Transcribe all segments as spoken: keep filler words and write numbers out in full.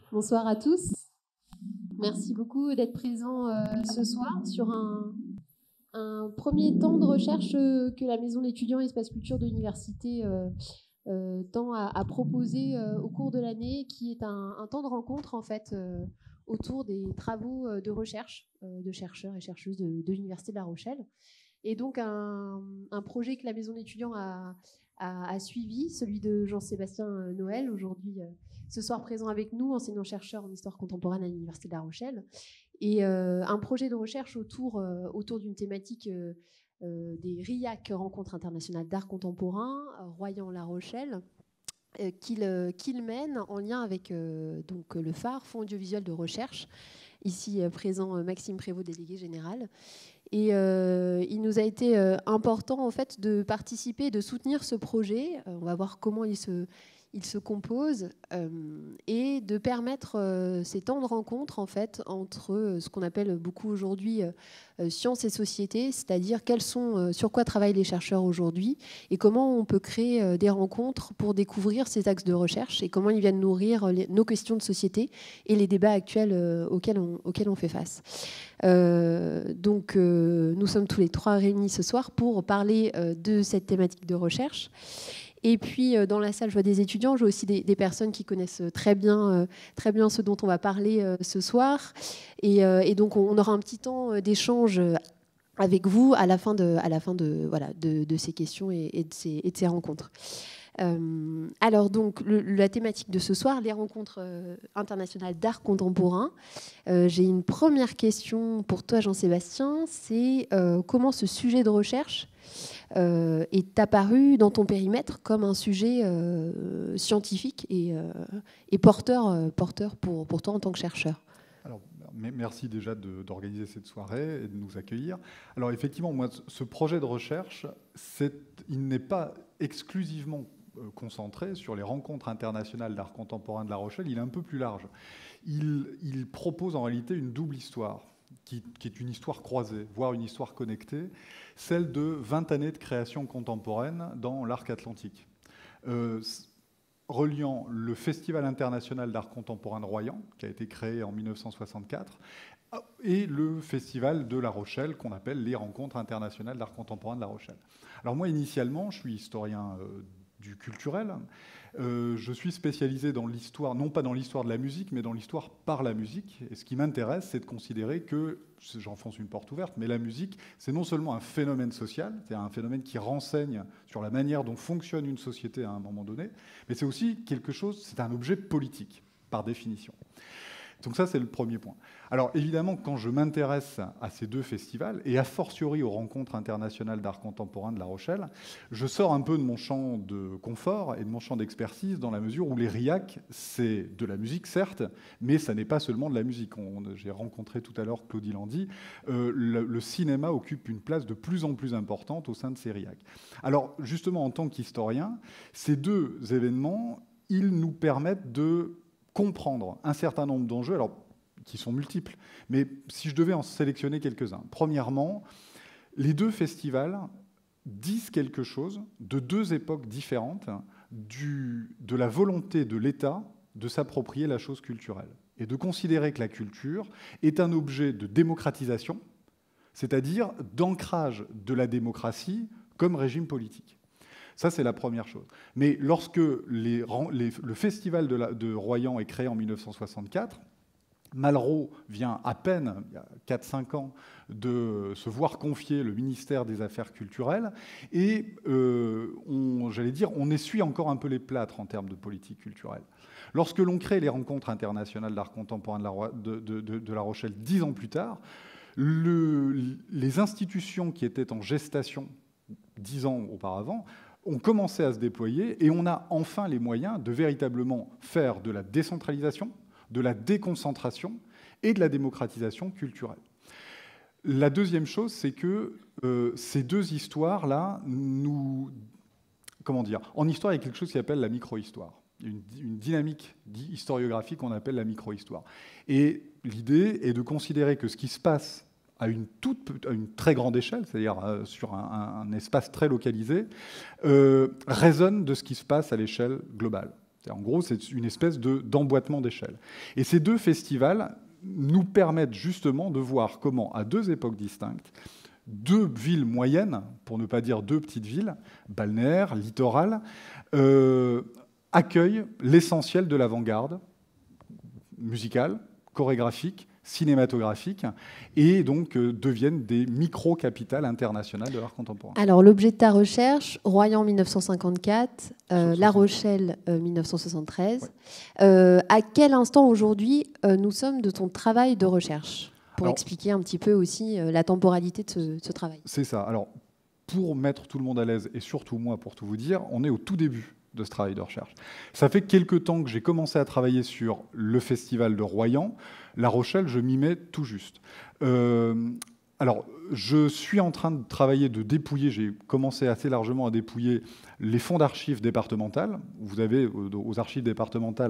Bonsoir à tous. Merci beaucoup d'être présents euh, ce soir sur un, un premier temps de recherche euh, que la Maison de l'étudiant Espace Culture de l'Université euh, euh, tend à, à proposer euh, au cours de l'année, qui est un, un temps de rencontre en fait euh, autour des travaux euh, de recherche euh, de chercheurs et chercheuses de, de l'Université de La Rochelle. Et donc un, un projet que la Maison de l'étudiant a, a, a suivi, celui de Jean-Sébastien Noël, aujourd'hui euh, ce soir présent avec nous, enseignant-chercheur en histoire contemporaine à l'Université de La Rochelle, et euh, un projet de recherche autour, euh, autour d'une thématique euh, euh, des R I A C, Rencontres internationales d'art contemporain, Royan-La Rochelle, euh, qu'il euh, qu'il mène en lien avec euh, donc, le phare, Fonds audiovisuel de recherche, ici euh, présent euh, Maxime Prévost, délégué général. Et euh, il nous a été euh, important en fait de participer, de soutenir ce projet. Euh, on va voir comment il se, il se compose euh, et de permettre euh, ces temps de rencontre en fait entre euh, ce qu'on appelle beaucoup aujourd'hui euh, sciences et société, c'est-à-dire quels sont, euh, sur quoi travaillent les chercheurs aujourd'hui et comment on peut créer euh, des rencontres pour découvrir ces axes de recherche et comment ils viennent nourrir les, nos questions de société et les débats actuels euh, auxquels, on, auxquels on fait face. Euh, donc, euh, nous sommes tous les trois réunis ce soir pour parler euh, de cette thématique de recherche. Et puis, euh, dans la salle, je vois des étudiants, je vois aussi des, des personnes qui connaissent très bien, euh, très bien ce dont on va parler euh, ce soir. Et, euh, et donc, on aura un petit temps d'échange avec vous à la fin de, à la fin de, voilà, de, de ces questions et, et, de ces, et de ces rencontres. Euh, alors donc le, la thématique de ce soir, les rencontres euh, internationales d'art contemporain. Euh, j'ai une première question pour toi Jean-Sébastien, c'est euh, comment ce sujet de recherche euh, est apparu dans ton périmètre comme un sujet euh, scientifique et, euh, et porteur, euh, porteur pour, pour toi en tant que chercheur. Alors, merci déjà de, d'organiser cette soirée et de nous accueillir. Alors effectivement, moi, ce projet de recherche, c'est, il n'est pas exclusivement concentré sur les rencontres internationales d'art contemporain de La Rochelle, il est un peu plus large. Il, il propose en réalité une double histoire, qui, qui est une histoire croisée, voire une histoire connectée, celle de vingt années de création contemporaine dans l'arc atlantique. Euh, reliant le Festival international d'art contemporain de Royan, qui a été créé en mille neuf cent soixante-quatre, et le Festival de La Rochelle, qu'on appelle les Rencontres internationales d'art contemporain de La Rochelle. Alors moi, initialement, je suis historien euh, du culturel. Euh, je suis spécialisé dans l'histoire, non pas dans l'histoire de la musique, mais dans l'histoire par la musique. Et ce qui m'intéresse, c'est de considérer que, j'enfonce une porte ouverte, mais la musique, c'est non seulement un phénomène social, c'est un phénomène qui renseigne sur la manière dont fonctionne une société à un moment donné, mais c'est aussi quelque chose, c'est un objet politique, par définition. Donc ça, c'est le premier point. Alors évidemment, quand je m'intéresse à ces deux festivals, et a fortiori aux rencontres internationales d'art contemporain de La Rochelle, je sors un peu de mon champ de confort et de mon champ d'expertise dans la mesure où les R I A C, c'est de la musique, certes, mais ça n'est pas seulement de la musique. On, j'ai rencontré tout à l'heure Claudie Landy. Euh, le, le cinéma occupe une place de plus en plus importante au sein de ces R I A C. Alors justement, en tant qu'historien, ces deux événements, ils nous permettent de comprendre un certain nombre d'enjeux, alors, qui sont multiples, mais si je devais en sélectionner quelques-uns. Premièrement, les deux festivals disent quelque chose de deux époques différentes du, de la volonté de l'État de s'approprier la chose culturelle et de considérer que la culture est un objet de démocratisation, c'est-à-dire d'ancrage de la démocratie comme régime politique. Ça, c'est la première chose. Mais lorsque les, les, le festival de, la, de Royan est créé en mille neuf cent soixante-quatre, Malraux vient à peine, il y a quatre cinq ans, de se voir confier le ministère des Affaires culturelles, et euh, on, j'allais dire, on essuie encore un peu les plâtres en termes de politique culturelle. Lorsque l'on crée les rencontres internationales d'art contemporain de la, de, de, de, de la Rochelle dix ans plus tard, le, les institutions qui étaient en gestation dix ans auparavant ont commencé à se déployer et on a enfin les moyens de véritablement faire de la décentralisation, de la déconcentration et de la démocratisation culturelle. La deuxième chose, c'est que euh, ces deux histoires-là, nous, comment dire, en histoire, il y a quelque chose qui s'appelle la micro-histoire, une, une dynamique historiographique qu'on appelle la micro-histoire. Et l'idée est de considérer que ce qui se passe à une, toute, à une très grande échelle, c'est-à-dire euh, sur un, un espace très localisé, euh, résonne de ce qui se passe à l'échelle globale. En gros, c'est une espèce de, d'emboîtement d'échelle. Et ces deux festivals nous permettent justement de voir comment, à deux époques distinctes, deux villes moyennes, pour ne pas dire deux petites villes, balnéaires, littorales, euh, accueillent l'essentiel de l'avant-garde musicale, chorégraphique, cinématographique, et donc euh, deviennent des micro-capitales internationales de l'art contemporain. Alors, l'objet de ta recherche, Royan mille neuf cent cinquante-quatre, euh, La Rochelle euh, mille neuf cent soixante-treize. Ouais. Euh, à quel instant aujourd'hui euh, nous sommes de ton travail de recherche ? Pour Alors, expliquer un petit peu aussi euh, la temporalité de ce, de ce travail. C'est ça. Alors, pour mettre tout le monde à l'aise, et surtout moi, pour tout vous dire, on est au tout début de ce travail de recherche. Ça fait quelques temps que j'ai commencé à travailler sur le festival de Royan. La Rochelle, je m'y mets tout juste. Euh, alors, je suis en train de travailler, de dépouiller, j'ai commencé assez largement à dépouiller les fonds d'archives départementales. Vous avez aux archives départementales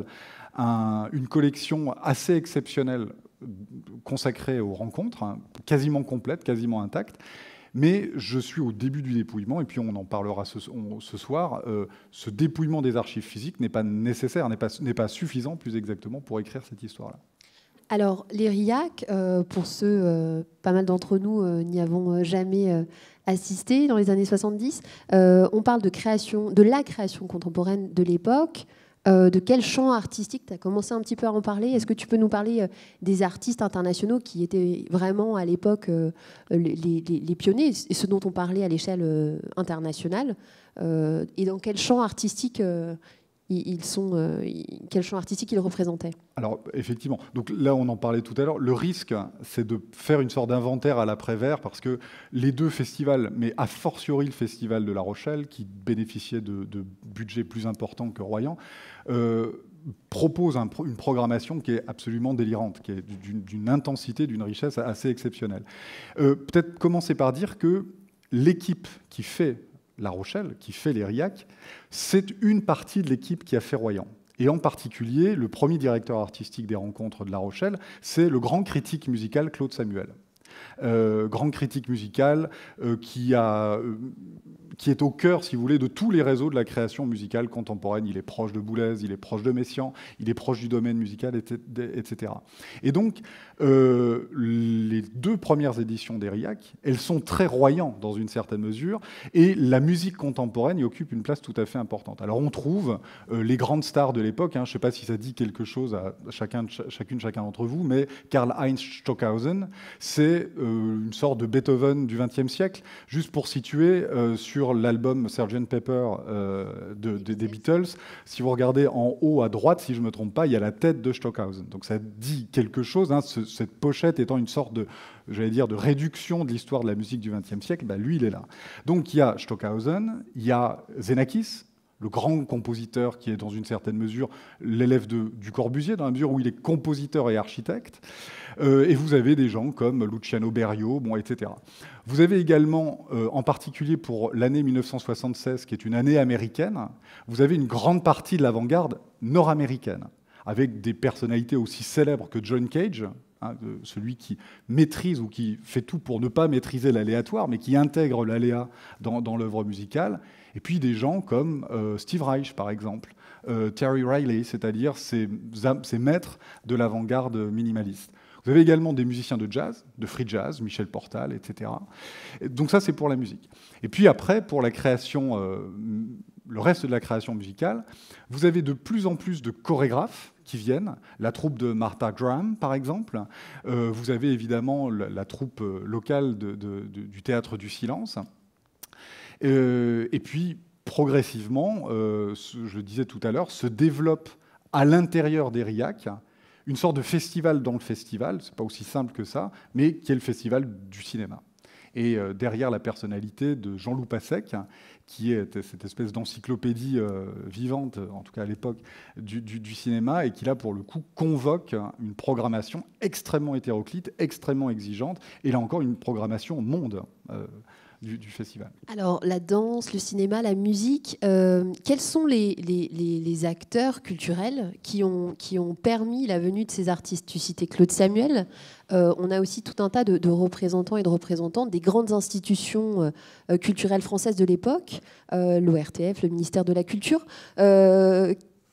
un, une collection assez exceptionnelle consacrée aux rencontres, hein, quasiment complète, quasiment intacte. Mais je suis au début du dépouillement, et puis on en parlera ce, on, ce soir. Euh, ce dépouillement des archives physiques n'est pas nécessaire, n'est pas, n'est pas suffisant, plus exactement, pour écrire cette histoire-là. Alors, les R I A C, euh, pour ceux, euh, pas mal d'entre nous euh, n'y avons jamais euh, assisté dans les années soixante-dix, euh, on parle de, création, de la création contemporaine de l'époque. Euh, de quel champ artistique tu as commencé un petit peu à en parler? Est-ce que tu peux nous parler euh, des artistes internationaux qui étaient vraiment à l'époque euh, les, les, les pionniers et ceux dont on parlait à l'échelle euh, internationale euh, et dans quel champ artistique euh, ils sont, euh, quel champ artistique ils représentaient? Alors effectivement, donc là on en parlait tout à l'heure, le risque c'est de faire une sorte d'inventaire à l'après-Vert parce que les deux festivals, mais a fortiori le festival de La Rochelle qui bénéficiait de, de budgets plus importants que Royan, euh, propose un, une programmation qui est absolument délirante, qui est d'une, d'une intensité, d'une richesse assez exceptionnelle. Euh, peut-être commencer par dire que l'équipe qui fait La Rochelle, qui fait les R I A C, c'est une partie de l'équipe qui a fait Royan. Et en particulier, le premier directeur artistique des rencontres de La Rochelle, c'est le grand critique musical Claude Samuel. Euh, grand critique musical euh, qui, a, euh, qui est au cœur, si vous voulez, de tous les réseaux de la création musicale contemporaine. Il est proche de Boulez, il est proche de Messiaen, il est proche du domaine musical, et cetera. Et donc, euh, les deux premières éditions des R I A C, elles sont très royantes dans une certaine mesure, et la musique contemporaine y occupe une place tout à fait importante. Alors on trouve euh, les grandes stars de l'époque, hein, je ne sais pas si ça dit quelque chose à chacun, chacune, chacun d'entre vous, mais Karl-Heinz Stockhausen, c'est euh, une sorte de Beethoven du vingtième siècle, juste pour situer euh, sur l'album sergent Pepper euh, de, de, des Beatles. Si vous regardez en haut à droite, si je ne me trompe pas, il y a la tête de Stockhausen. Donc ça dit quelque chose, hein, ce, cette pochette étant une sorte de, j'allais dire, de réduction de l'histoire de la musique du vingtième siècle, bah, lui, il est là. Donc il y a Stockhausen, il y a Xenakis, le grand compositeur qui est dans une certaine mesure l'élève de, du Corbusier, dans la mesure où il est compositeur et architecte. Euh, et vous avez des gens comme Luciano Berio, bon, et cetera. Vous avez également, euh, en particulier pour l'année mille neuf cent soixante-seize, qui est une année américaine, vous avez une grande partie de l'avant-garde nord-américaine, avec des personnalités aussi célèbres que John Cage, hein, celui qui maîtrise ou qui fait tout pour ne pas maîtriser l'aléatoire, mais qui intègre l'aléa dans, dans l'œuvre musicale. Et puis des gens comme euh, Steve Reich, par exemple, euh, Terry Riley, c'est-à-dire ces, ces maîtres de l'avant-garde minimaliste. Vous avez également des musiciens de jazz, de free jazz, Michel Portal, et cetera. Et donc ça, c'est pour la musique. Et puis après, pour la création, euh, le reste de la création musicale, vous avez de plus en plus de chorégraphes qui viennent, la troupe de Martha Graham, par exemple. Euh, vous avez évidemment la, la troupe locale de, de, de, du Théâtre du Silence. Euh, et puis, progressivement, euh, je le disais tout à l'heure, se développe à l'intérieur des R I A C une sorte de festival dans le festival, c'est pas aussi simple que ça, mais qui est le festival du cinéma. Et euh, derrière la personnalité de Jean Loupasek, qui est cette espèce d'encyclopédie euh, vivante, en tout cas à l'époque, du, du, du cinéma, et qui là, pour le coup, convoque une programmation extrêmement hétéroclite, extrêmement exigeante, et là encore, une programmation monde euh, du, du festival. Alors, la danse, le cinéma, la musique, euh, quels sont les, les, les, les acteurs culturels qui ont, qui ont permis la venue de ces artistes? Tu citais Claude Samuel. Euh, on a aussi tout un tas de, de représentants et de représentantes des grandes institutions euh, culturelles françaises de l'époque, euh, l'O R T F, le ministère de la Culture. Euh,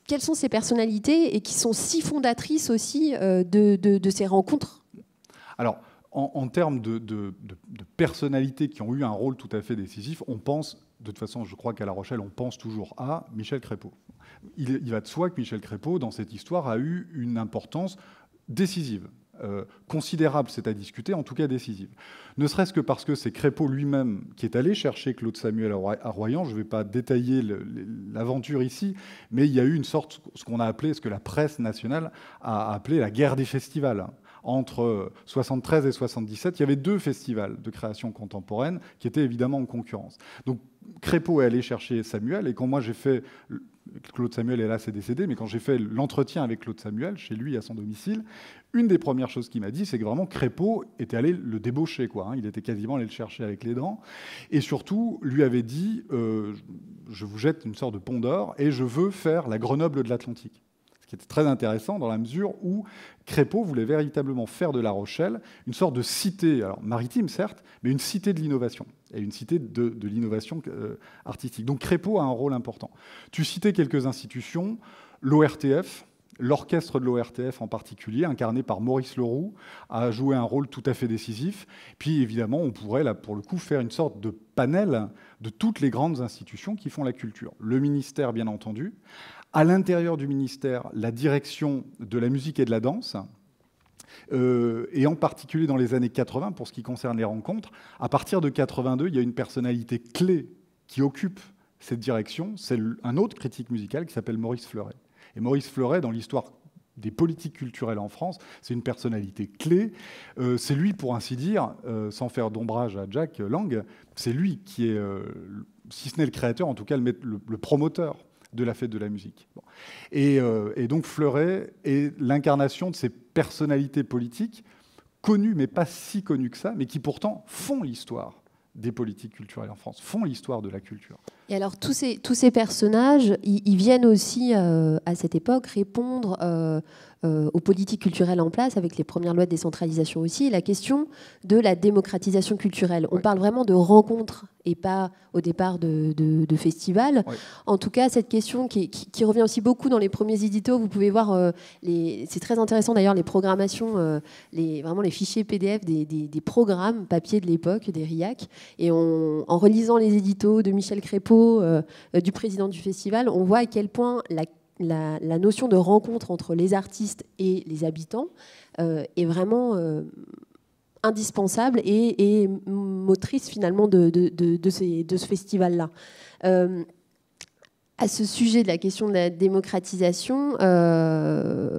quelles sont ces personnalités et qui sont si fondatrices aussi euh, de, de, de ces rencontres? Alors, en, en termes de, de, de, de personnalités qui ont eu un rôle tout à fait décisif, on pense, de toute façon, je crois qu'à La Rochelle, on pense toujours à Michel Crépeau. Il, il va de soi que Michel Crépeau, dans cette histoire, a eu une importance décisive. Euh, considérable, c'est à discuter, en tout cas décisive. Ne serait-ce que parce que c'est Crépeau lui-même qui est allé chercher Claude Samuel à Royan. Je ne vais pas détailler l'aventure ici, mais il y a eu une sorte, ce qu'on a appelé, ce que la presse nationale a appelé la guerre des festivals. Entre soixante-treize et soixante-dix-sept, il y avait deux festivals de création contemporaine qui étaient évidemment en concurrence. Donc Crépeau est allé chercher Samuel, et quand moi j'ai fait, Claude Samuel est là, c'est décédé, mais quand j'ai fait l'entretien avec Claude Samuel, chez lui, à son domicile, une des premières choses qu'il m'a dit, c'est que vraiment Crépeau était allé le débaucher, quoi, hein. Il était quasiment allé le chercher avec les dents, et surtout lui avait dit euh, je vous jette une sorte de pont d'or, et je veux faire la Grenoble de l'Atlantique. Ce qui était très intéressant dans la mesure où Crépeau voulait véritablement faire de La Rochelle une sorte de cité, alors maritime certes, mais une cité de l'innovation, et une cité de, de l'innovation euh, artistique. Donc Crépeau a un rôle important. Tu citais quelques institutions, l'O R T F, l'orchestre de l'O R T F en particulier, incarné par Maurice Leroux, a joué un rôle tout à fait décisif. Puis évidemment, on pourrait, là, pour le coup, faire une sorte de panel de toutes les grandes institutions qui font la culture. Le ministère, bien entendu. À l'intérieur du ministère, la direction de la musique et de la danse, euh, et en particulier dans les années quatre-vingts, pour ce qui concerne les rencontres. À partir de quatre-vingt-deux, il y a une personnalité clé qui occupe cette direction, c'est un autre critique musical qui s'appelle Maurice Fleuret. Et Maurice Fleuret, dans l'histoire des politiques culturelles en France, c'est une personnalité clé. Euh, c'est lui, pour ainsi dire, euh, sans faire d'ombrage à Jack Lang, c'est lui qui est, euh, si ce n'est le créateur, en tout cas le, le, le promoteur de la fête de la musique. Bon. Et, euh, et donc Fleuret est l'incarnation de ces personnalités politiques connues, mais pas si connues que ça, mais qui pourtant font l'histoire des politiques culturelles en France, font l'histoire de la culture. Et alors, tous ces, tous ces personnages, ils, ils viennent aussi, euh, à cette époque, répondre euh, euh, aux politiques culturelles en place, avec les premières lois de décentralisation aussi, et la question de la démocratisation culturelle. On ouais. parle vraiment de rencontres, et pas au départ de, de, de festivals. Ouais. En tout cas, cette question qui, qui, qui revient aussi beaucoup dans les premiers éditos, vous pouvez voir, euh, les, c'est très intéressant d'ailleurs, les programmations, euh, les, vraiment les fichiers P D F des, des, des programmes papier de l'époque, des R I A C, et on, en relisant les éditos de Michel Crépeau, Euh, euh, du président du festival, on voit à quel point la, la, la notion de rencontre entre les artistes et les habitants euh, est vraiment euh, indispensable et, et motrice finalement de, de, de, de, ces, de ce festival-là. Euh, à ce sujet de la question de la démocratisation, euh,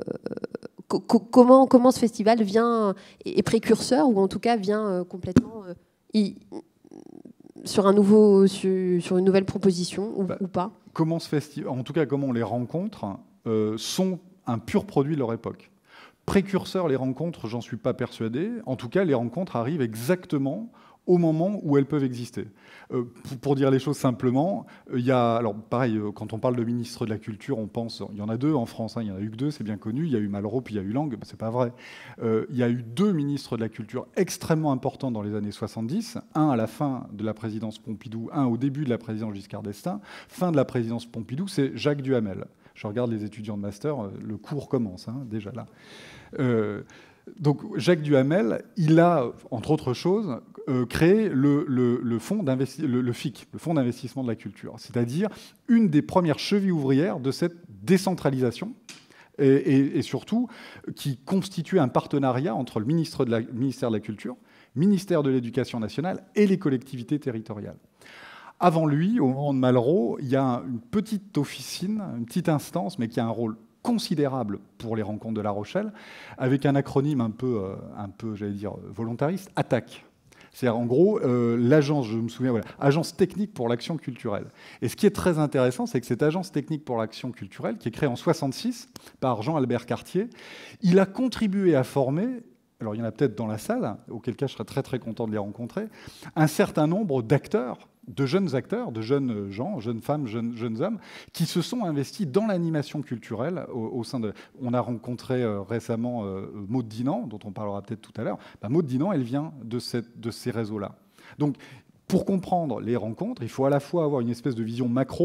co comment, comment ce festival vient, est précurseur, ou en tout cas vient euh, complètement... Euh, y, sur, un nouveau, sur, sur une nouvelle proposition ou, bah, ou pas? Comment ce festival, en tout cas comment on les rencontre, euh, sont un pur produit de leur époque. Précurseurs, les rencontres, j'en suis pas persuadé. En tout cas, les rencontres arrivent exactement au moment où elles peuvent exister. Euh, pour, pour dire les choses simplement, il y a, alors pareil, quand on parle de ministre de la Culture, on pense, il y en a deux en France, hein, il y en a eu que deux, c'est bien connu, il y a eu Malraux, puis il y a eu Lang, ben, c'est pas vrai. Euh, il y a eu deux ministres de la Culture extrêmement importants dans les années soixante-dix, un à la fin de la présidence Pompidou, un au début de la présidence Giscard d'Estaing. Fin de la présidence Pompidou, c'est Jacques Duhamel. Je regarde les étudiants de master, le cours commence, hein, déjà là. Euh, Donc Jacques Duhamel, il a, entre autres choses, euh, créé le, le, le, fonds le, le F I C, le Fonds d'investissement de la culture, c'est-à-dire une des premières chevilles ouvrières de cette décentralisation et, et, et surtout qui constituait un partenariat entre le, ministre de la, le ministère de la Culture, le ministère de l'Éducation nationale et les collectivités territoriales. Avant lui, au moment de Malraux, il y a une petite officine, une petite instance, mais qui a un rôle considérable pour les rencontres de La Rochelle, avec un acronyme un peu, euh, un peu j'allais dire, volontariste, ATTAC. C'est-à-dire, en gros, euh, l'agence, je me souviens, voilà, Agence technique pour l'action culturelle. Et ce qui est très intéressant, c'est que cette Agence technique pour l'action culturelle, qui est créée en soixante-six par Jean-Albert Cartier, il a contribué à former, alors il y en a peut-être dans la salle, auquel cas je serais très très content de les rencontrer, un certain nombre d'acteurs, de jeunes acteurs, de jeunes gens, jeunes femmes, jeunes, jeunes hommes, qui se sont investis dans l'animation culturelle au, au sein de... On a rencontré euh, récemment euh, Maud Dinan, dont on parlera peut-être tout à l'heure. Bah, Maud Dinan, elle vient de, cette, de ces réseaux-là. Donc, pour comprendre les rencontres, il faut à la fois avoir une espèce de vision macro,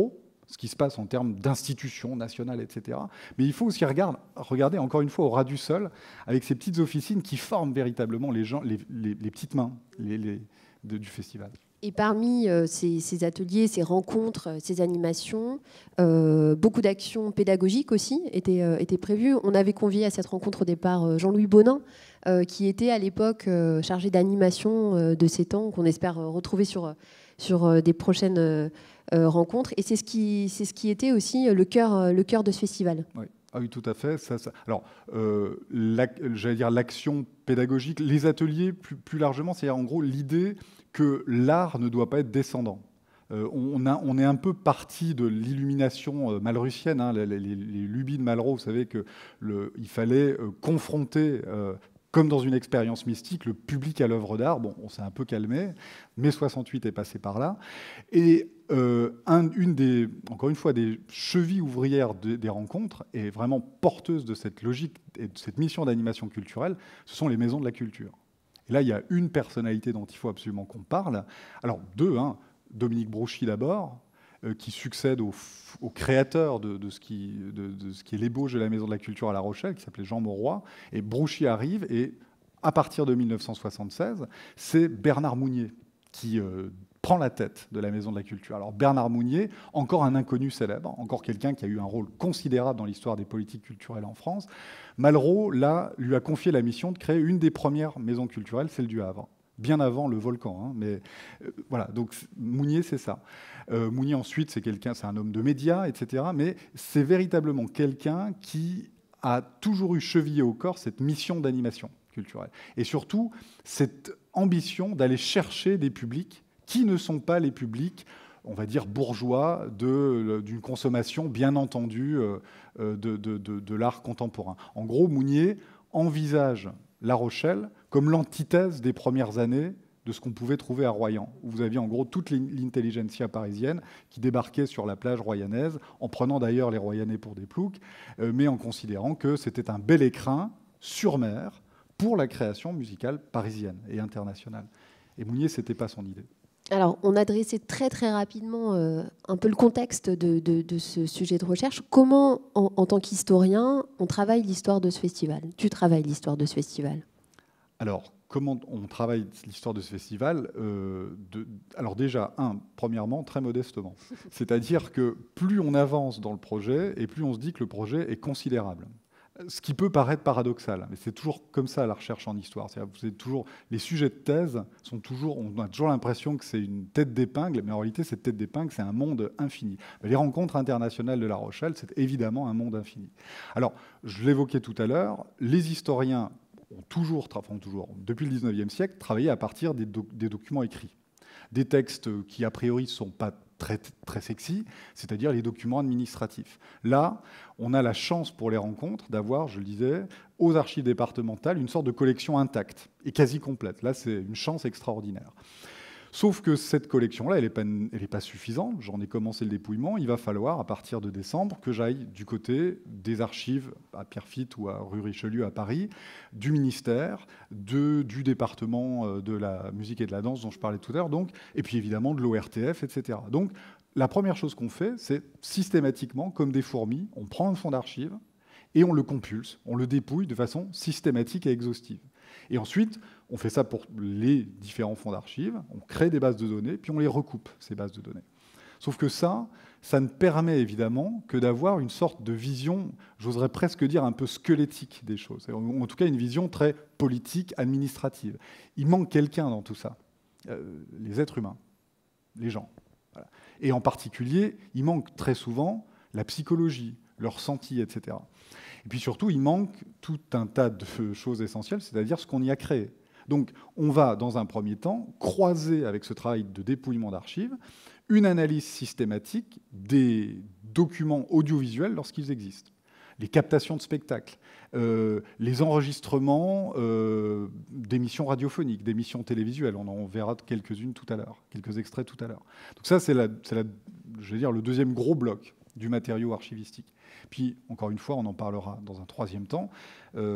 ce qui se passe en termes d'institutions nationales, et cetera. Mais il faut aussi regarder, regarder encore une fois au ras du sol, avec ces petites officines qui forment véritablement les, gens, les, les, les petites mains les, les, de, du festival. Et parmi euh, ces, ces ateliers, ces rencontres, ces animations, euh, beaucoup d'actions pédagogiques aussi étaient, euh, étaient prévues. On avait convié à cette rencontre au départ euh, Jean-Louis Bonin, euh, qui était à l'époque euh, chargé d'animation euh, de ces temps, qu'on espère euh, retrouver sur, sur euh, des prochaines euh, rencontres. Et c'est ce, qui, c'est ce qui était aussi le cœur, le cœur de ce festival. Oui. Ah oui, tout à fait. Ça, ça. Alors, euh, j'allais dire l'action pédagogique, les ateliers plus, plus largement, c'est en gros l'idée que l'art ne doit pas être descendant. Euh, on, a, on est un peu parti de l'illumination euh, malrussienne, hein, les, les, les lubies de Malraux. Vous savez qu'il fallait euh, confronter, euh, comme dans une expérience mystique, le public à l'œuvre d'art. Bon, on s'est un peu calmé. Mai soixante-huit est passé par là. Et euh, un, une des, encore une fois, des chevilles ouvrières de, des rencontres, et vraiment porteuse de cette logique et de cette mission d'animation culturelle, ce sont les maisons de la culture. Et là, il y a une personnalité dont il faut absolument qu'on parle. Alors, deux, hein. Dominique Brouchy d'abord, euh, qui succède au, au créateur de, de, ce qui, de, de ce qui est l'ébauche de la Maison de la Culture à La Rochelle, qui s'appelait Jean Mauroy. Et Brouchy arrive, et à partir de mille neuf cent soixante-seize, c'est Bernard Mounier qui euh, prend la tête de la Maison de la Culture. Alors Bernard Mounier, encore un inconnu célèbre, encore quelqu'un qui a eu un rôle considérable dans l'histoire des politiques culturelles en France. Malraux, là, lui a confié la mission de créer une des premières maisons culturelles, celle du Havre. Bien avant le volcan, hein, mais euh, voilà. Donc Mounier, c'est ça. Euh, Mounier ensuite, c'est quelqu'un, c'est un homme de médias, et cetera. Mais c'est véritablement quelqu'un qui a toujours eu chevillé au corps cette mission d'animation culturelle, et surtout cette ambition d'aller chercher des publics qui ne sont pas les publics, on va dire bourgeois, d'une consommation bien entendue euh, de, de, de, de l'art contemporain. En gros, Mounier envisage La Rochelle comme l'antithèse des premières années de ce qu'on pouvait trouver à Royan, où vous aviez en gros toute l'intelligentsia parisienne qui débarquait sur la plage royanaise, en prenant d'ailleurs les Royanais pour des ploucs, euh, mais en considérant que c'était un bel écrin sur mer pour la création musicale parisienne et internationale. Et Mounier, ce n'était pas son idée. Alors, on a dressé très très rapidement euh, un peu le contexte de, de, de ce sujet de recherche. Comment, en, en tant qu'historien, on travaille l'histoire de ce festival? Tu travailles l'histoire de ce festival? Alors, comment on travaille l'histoire de ce festival euh, de, Alors déjà, un, premièrement, très modestement. C'est-à-dire que plus on avance dans le projet, et plus on se dit que le projet est considérable. Ce qui peut paraître paradoxal, mais c'est toujours comme ça la recherche en histoire. Vous êtes toujours, les sujets de thèse sont toujours, on a toujours l'impression que c'est une tête d'épingle, mais en réalité, cette tête d'épingle, c'est un monde infini. Les rencontres internationales de La Rochelle, c'est évidemment un monde infini. Alors, je l'évoquais tout à l'heure, les historiens ont toujours, enfin toujours, depuis le dix-neuvième siècle, travaillé à partir des, doc des documents écrits. Des textes qui, a priori, ne sont pas très, très sexy, c'est-à-dire les documents administratifs. Là, on a la chance pour les rencontres d'avoir, je le disais, aux archives départementales, une sorte de collection intacte et quasi complète. Là, c'est une chance extraordinaire. Sauf que cette collection-là, elle n'est pas, elle n'est pas suffisante. J'en ai commencé le dépouillement. Il va falloir, à partir de décembre, que j'aille du côté des archives à Pierrefitte ou à rue Richelieu à Paris, du ministère, de, du département de la musique et de la danse dont je parlais tout à l'heure, donc, et puis évidemment de l'O R T F, et cetera. Donc, la première chose qu'on fait, c'est systématiquement, comme des fourmis, on prend un fonds d'archives et on le compulse, on le dépouille de façon systématique et exhaustive. Et ensuite, on fait ça pour les différents fonds d'archives, on crée des bases de données, puis on les recoupe, ces bases de données. Sauf que ça, ça ne permet évidemment que d'avoir une sorte de vision, j'oserais presque dire un peu squelettique des choses, en tout cas une vision très politique, administrative. Il manque quelqu'un dans tout ça, euh, les êtres humains, les gens. Voilà. Et en particulier, il manque très souvent la psychologie, le ressenti, et cetera. Et puis surtout, il manque tout un tas de choses essentielles, c'est-à-dire ce qu'on y a créé. Donc, on va, dans un premier temps, croiser avec ce travail de dépouillement d'archives une analyse systématique des documents audiovisuels lorsqu'ils existent. Les captations de spectacles, euh, les enregistrements euh, d'émissions radiophoniques, d'émissions télévisuelles. On en verra quelques-unes tout à l'heure, quelques extraits tout à l'heure. Donc ça, c'est la, c'est la, je veux dire, le deuxième gros bloc du matériau archivistique. Puis, encore une fois, on en parlera dans un troisième temps, euh,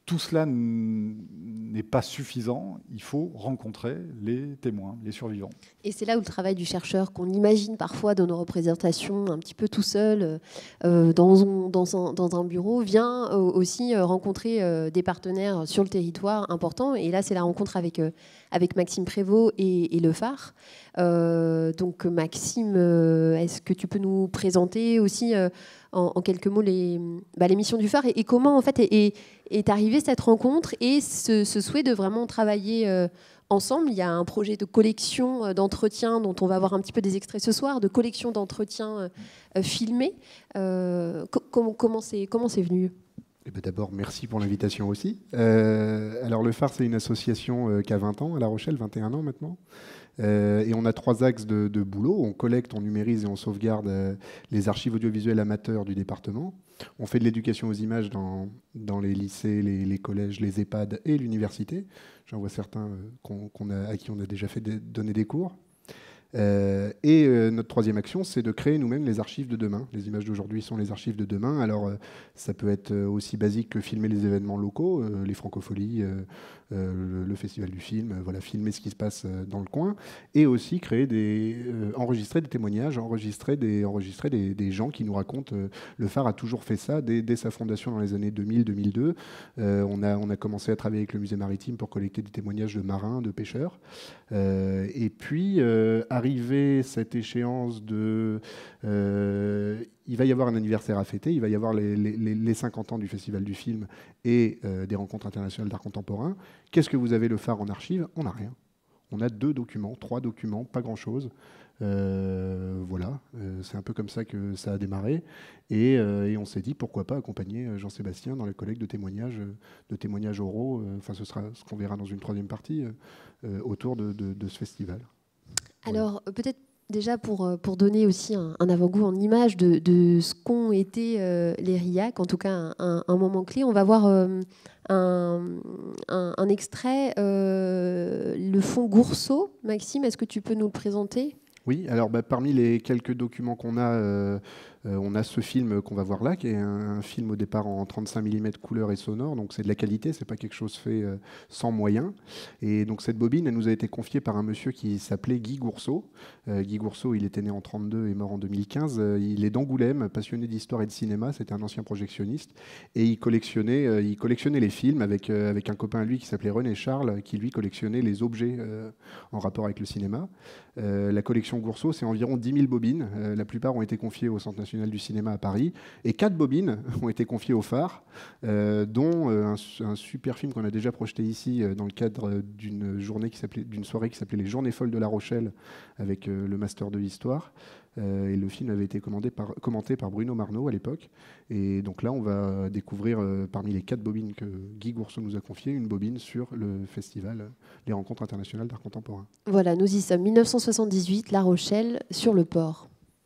tout cela n'est pas suffisant, il faut rencontrer les témoins, les survivants. Et c'est là où le travail du chercheur, qu'on imagine parfois dans nos représentations, un petit peu tout seul, euh, dans, un, dans, un, dans un bureau, vient euh, aussi rencontrer euh, des partenaires sur le territoire importants. Et là, c'est la rencontre avec, euh, avec Maxime Prévost et, et le phare. Euh, donc Maxime, euh, est-ce que tu peux nous présenter aussi euh, en, en quelques mots les, bah, les missions du phare et, et comment en fait est, est, est arrivée cette rencontre et ce, ce souhait de vraiment travailler euh, ensemble? Il y a un projet de collection d'entretiens dont on va voir un petit peu des extraits ce soir, de collection d'entretiens euh, filmés. Euh, com comment c'est comment c'est venu? Eh ben d'abord, merci pour l'invitation aussi. Euh, alors, le phare, c'est une association euh, qui a vingt ans à La Rochelle, vingt et un ans maintenant. Euh, et on a trois axes de, de boulot. On collecte, on numérise et on sauvegarde euh, les archives audiovisuelles amateurs du département. On fait de l'éducation aux images dans, dans les lycées, les, les collèges, les EHPAD et l'université. J'en vois certains euh, qu'on, qu'on a, à qui on a déjà fait de, donner des cours. Euh, et euh, notre troisième action, c'est de créer nous-mêmes les archives de demain. Les images d'aujourd'hui sont les archives de demain. Alors, euh, ça peut être aussi basique que filmer les événements locaux, euh, les francopholies, euh, euh, le, le festival du film, euh, voilà, filmer ce qui se passe euh, dans le coin, et aussi créer des, euh, enregistrer des témoignages, enregistrer des, enregistrer des, des gens qui nous racontent. Euh, le phare a toujours fait ça dès, dès sa fondation dans les années deux mille deux mille deux. Euh, on a, on a commencé à travailler avec le musée maritime pour collecter des témoignages de marins, de pêcheurs, euh, et puis euh, arrivé cette échéance de... Euh, il va y avoir un anniversaire à fêter, il va y avoir les, les, les cinquante ans du Festival du film et euh, des rencontres internationales d'art contemporain. Qu'est-ce que vous avez le phare en archive? On n'a rien. On a deux documents, trois documents, pas grand-chose. Euh, voilà, euh, c'est un peu comme ça que ça a démarré. Et, euh, et on s'est dit, pourquoi pas accompagner Jean-Sébastien dans la collecte de témoignages, de témoignages oraux, enfin euh, ce sera ce qu'on verra dans une troisième partie, euh, autour de, de, de ce festival. Alors, voilà. Peut-être déjà pour, pour donner aussi un, un avant-goût en image de, de ce qu'ont été euh, les R I A C, en tout cas un, un moment clé, on va voir euh, un, un, un extrait, euh, le fonds Gourceau. Maxime, est-ce que tu peux nous le présenter ? Oui, alors bah, parmi les quelques documents qu'on a, euh, euh, on a ce film qu'on va voir là, qui est un, un film au départ en trente-cinq millimètres couleur et sonore, donc c'est de la qualité, c'est pas quelque chose fait euh, sans moyens. Et donc cette bobine, elle nous a été confiée par un monsieur qui s'appelait Guy Gourceau. Euh, Guy Gourceau, il était né en trente-deux et mort en deux mille quinze. Euh, il est d'Angoulême, passionné d'histoire et de cinéma, c'était un ancien projectionniste, et il collectionnait, euh, il collectionnait les films avec, euh, avec un copain à lui qui s'appelait René Charles, qui lui collectionnait les objets euh, en rapport avec le cinéma. Euh, la collection Gourceau, c'est environ dix mille bobines. Euh, la plupart ont été confiées au Centre national du cinéma à Paris. Et quatre bobines ont été confiées au phare, euh, dont euh, un, un super film qu'on a déjà projeté ici euh, dans le cadre d'une journée qui s'appelait, d'une soirée qui s'appelait Les Journées folles de La Rochelle, avec euh, le master de histoire. Euh, et le film avait été commandé par, commenté par Bruno Marnot à l'époque. Et donc là, on va découvrir euh, parmi les quatre bobines que Guy Gourceau nous a confiées, une bobine sur le festival, les rencontres internationales d'art contemporain. Voilà, nous y sommes. mille neuf cent soixante-dix-huit, La Rochelle, sur le port.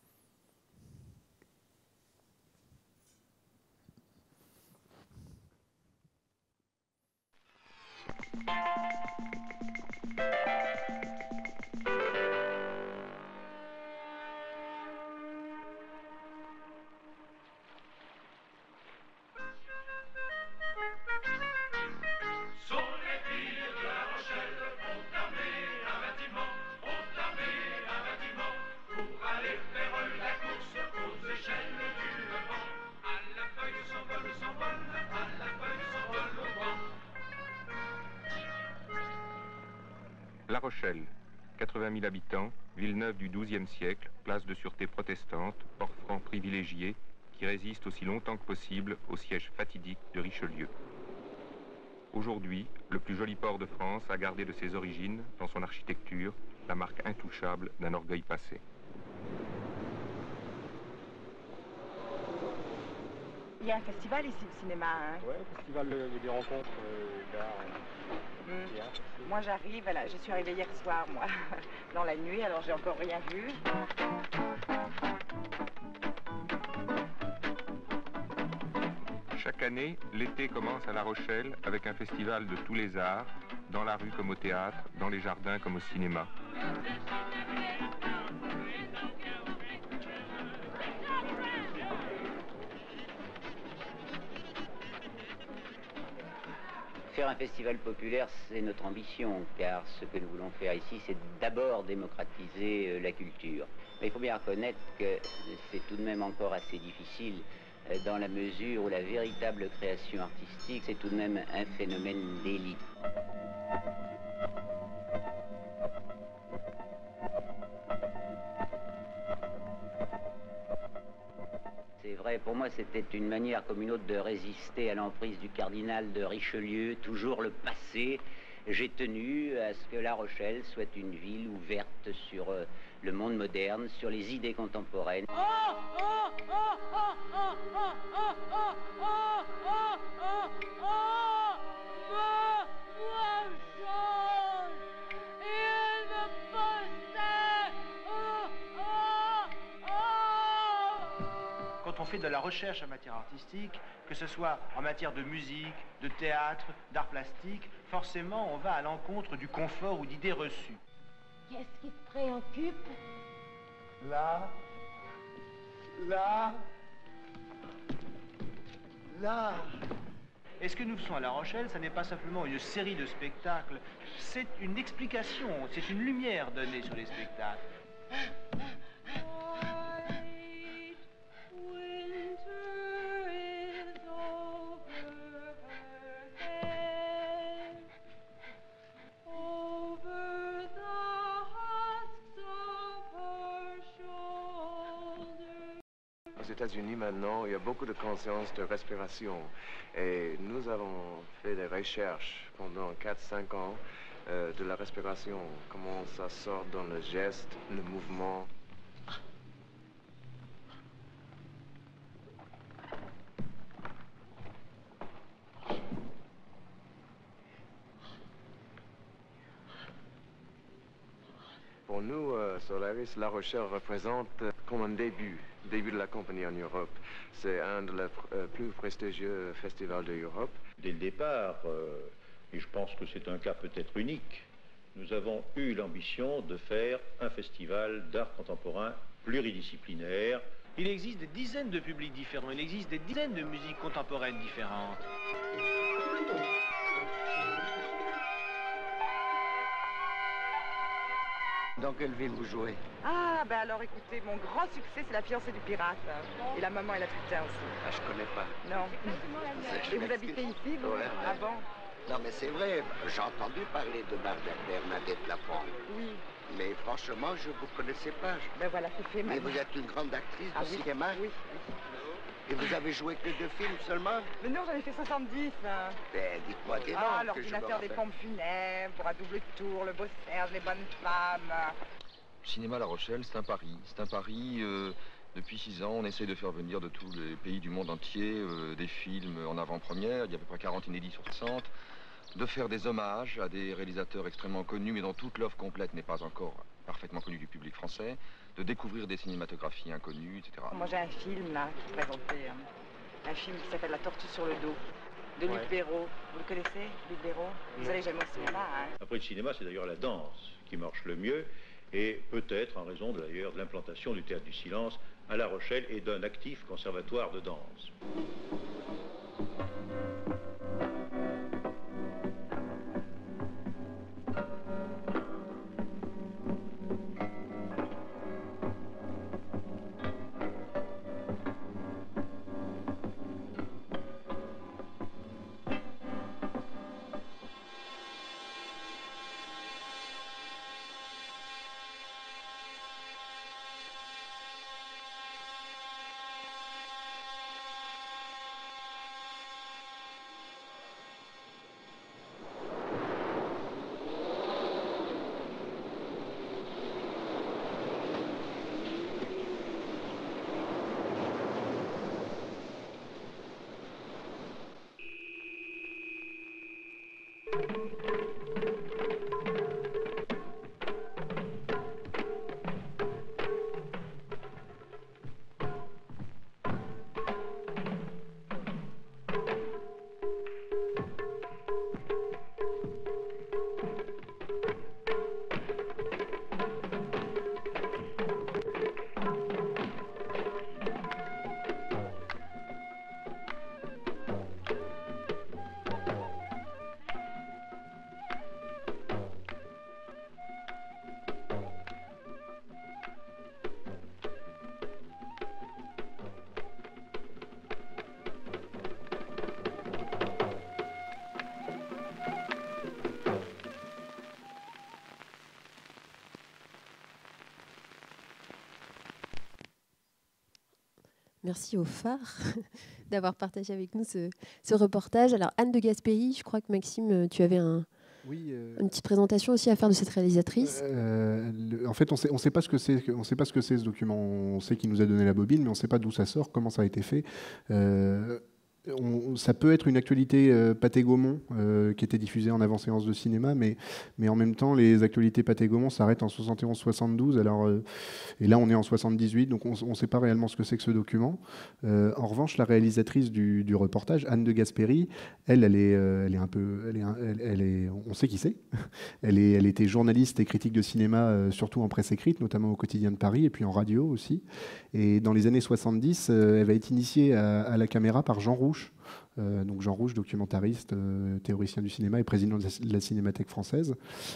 La Rochelle, quatre-vingt mille habitants, ville neuve du douzième siècle, place de sûreté protestante, port franc privilégié, qui résiste aussi longtemps que possible au siège fatidique de Richelieu. Aujourd'hui, le plus joli port de France a gardé de ses origines, dans son architecture, la marque intouchable d'un orgueil passé. Il y a un festival ici de cinéma, hein? Oui, festival de, des rencontres euh, d'art. Mmh. Moi j'arrive, voilà, je suis arrivée hier soir, moi, dans la nuit, alors j'ai encore rien vu. Chaque année, l'été commence à La Rochelle avec un festival de tous les arts, dans la rue comme au théâtre, dans les jardins comme au cinéma. Faire un festival populaire, c'est notre ambition, car ce que nous voulons faire ici, c'est d'abord démocratiser euh, la culture. Mais il faut bien reconnaître que c'est tout de même encore assez difficile euh, dans la mesure où la véritable création artistique, c'est tout de même un phénomène d'élite. C'est vrai, pour moi, c'était une manière comme une autre de résister à l'emprise du cardinal de Richelieu, toujours le passé. J'ai tenu à ce que La Rochelle soit une ville ouverte sur euh, le monde moderne, sur les idées contemporaines. Oh, oh, oh, oh, oh, oh, oh, oh, oh, oh, oh, oh, Quand on fait de la recherche en matière artistique, que ce soit en matière de musique, de théâtre, d'art plastique, forcément on va à l'encontre du confort ou d'idées reçues. Qu'est-ce qui te préoccupe? Là, là, là. Et ce que nous faisons à La Rochelle, ça n'est pas simplement une série de spectacles, c'est une explication, c'est une lumière donnée sur les spectacles. Aux États-Unis maintenant, il y a beaucoup de conscience de respiration et nous avons fait des recherches pendant quatre cinq ans euh, de la respiration, comment ça sort dans le geste, le mouvement. Pour nous, euh, Solaris, La Rochelle représente euh, comme un début, début de la compagnie en Europe. C'est un des euh, plus prestigieux festivals d'Europe. Dès le départ, euh, et je pense que c'est un cas peut-être unique, nous avons eu l'ambition de faire un festival d'art contemporain pluridisciplinaire. Il existe des dizaines de publics différents, il existe des dizaines de musiques contemporaines différentes. Dans quelle ville vous jouez? Ah, ben alors écoutez, mon grand succès, c'est La fiancée du pirate. Et La maman et la putain aussi. Ah, je connais pas. Non. Et vous habitez ici, vous? Ouais, ouais. Ah bon? Non, mais c'est vrai, j'ai entendu parler de Bernadette Lafont. Oui. Mais franchement, je ne vous connaissais pas. Ben voilà, c'est fait Mais maintenant. vous êtes une grande actrice Ah de oui. cinéma? Oui. Et vous avez joué que deux films seulement? Mais non, j'en ai fait soixante-dix. Hein. Ben, dites-moi des noms. Ah, que je me l'ordinateur des rappelle. pompes funèbres, pour un double tour, le beau Serge, les bonnes femmes. Le cinéma La Rochelle, c'est un pari. C'est un pari. Euh, depuis six ans, on essaie de faire venir de tous les pays du monde entier euh, des films en avant-première. Il y a à peu près quarante inédits sur soixante. De faire des hommages à des réalisateurs extrêmement connus, mais dont toute l'œuvre complète n'est pas encore parfaitement connue du public français. De découvrir des cinématographies inconnues, et cetera. Moi, j'ai un film, là, qui est présenté. hein. Un film qui s'appelle La tortue sur le dos, de Ouais. Luc Béraud. Vous le connaissez, Luc Béraud? Vous Non. allez jamais au cinéma, hein? Après le cinéma, c'est d'ailleurs la danse qui marche le mieux, et peut-être en raison d'ailleurs de l'implantation du Théâtre du Silence à La Rochelle et d'un actif conservatoire de danse. Merci au phare d'avoir partagé avec nous ce, ce reportage. Alors Anne de Gasperi, je crois que Maxime, tu avais un, oui, euh, une petite présentation aussi à faire de cette réalisatrice. Euh, le, en fait, on sait, on sait pas ce que c'est. On sait pas ce que c'est ce document. On sait qu'il nous a donné la bobine, mais on ne sait pas d'où ça sort, comment ça a été fait. Euh, On, ça peut être une actualité euh, Pathé Gaumont euh, qui était diffusée en avant-séance de cinéma, mais, mais en même temps, les actualités Pathé Gaumont s'arrêtent en soixante et onze soixante-douze. Alors, euh, et là, on est en soixante-dix-huit, donc on ne sait pas réellement ce que c'est que ce document. Euh, en revanche, la réalisatrice du, du reportage, Anne de Gasperi, elle, elle est, euh, elle est un peu, elle est, elle, elle est, on sait qui c'est. Elle est, elle était journaliste et critique de cinéma, euh, surtout en presse écrite, notamment au Quotidien de Paris, et puis en radio aussi. Et dans les années soixante-dix, euh, elle va être initiée à, à la caméra par Jean Rouch. Euh, donc Jean Rouch, documentariste, euh, théoricien du cinéma et président de la, de la Cinémathèque française.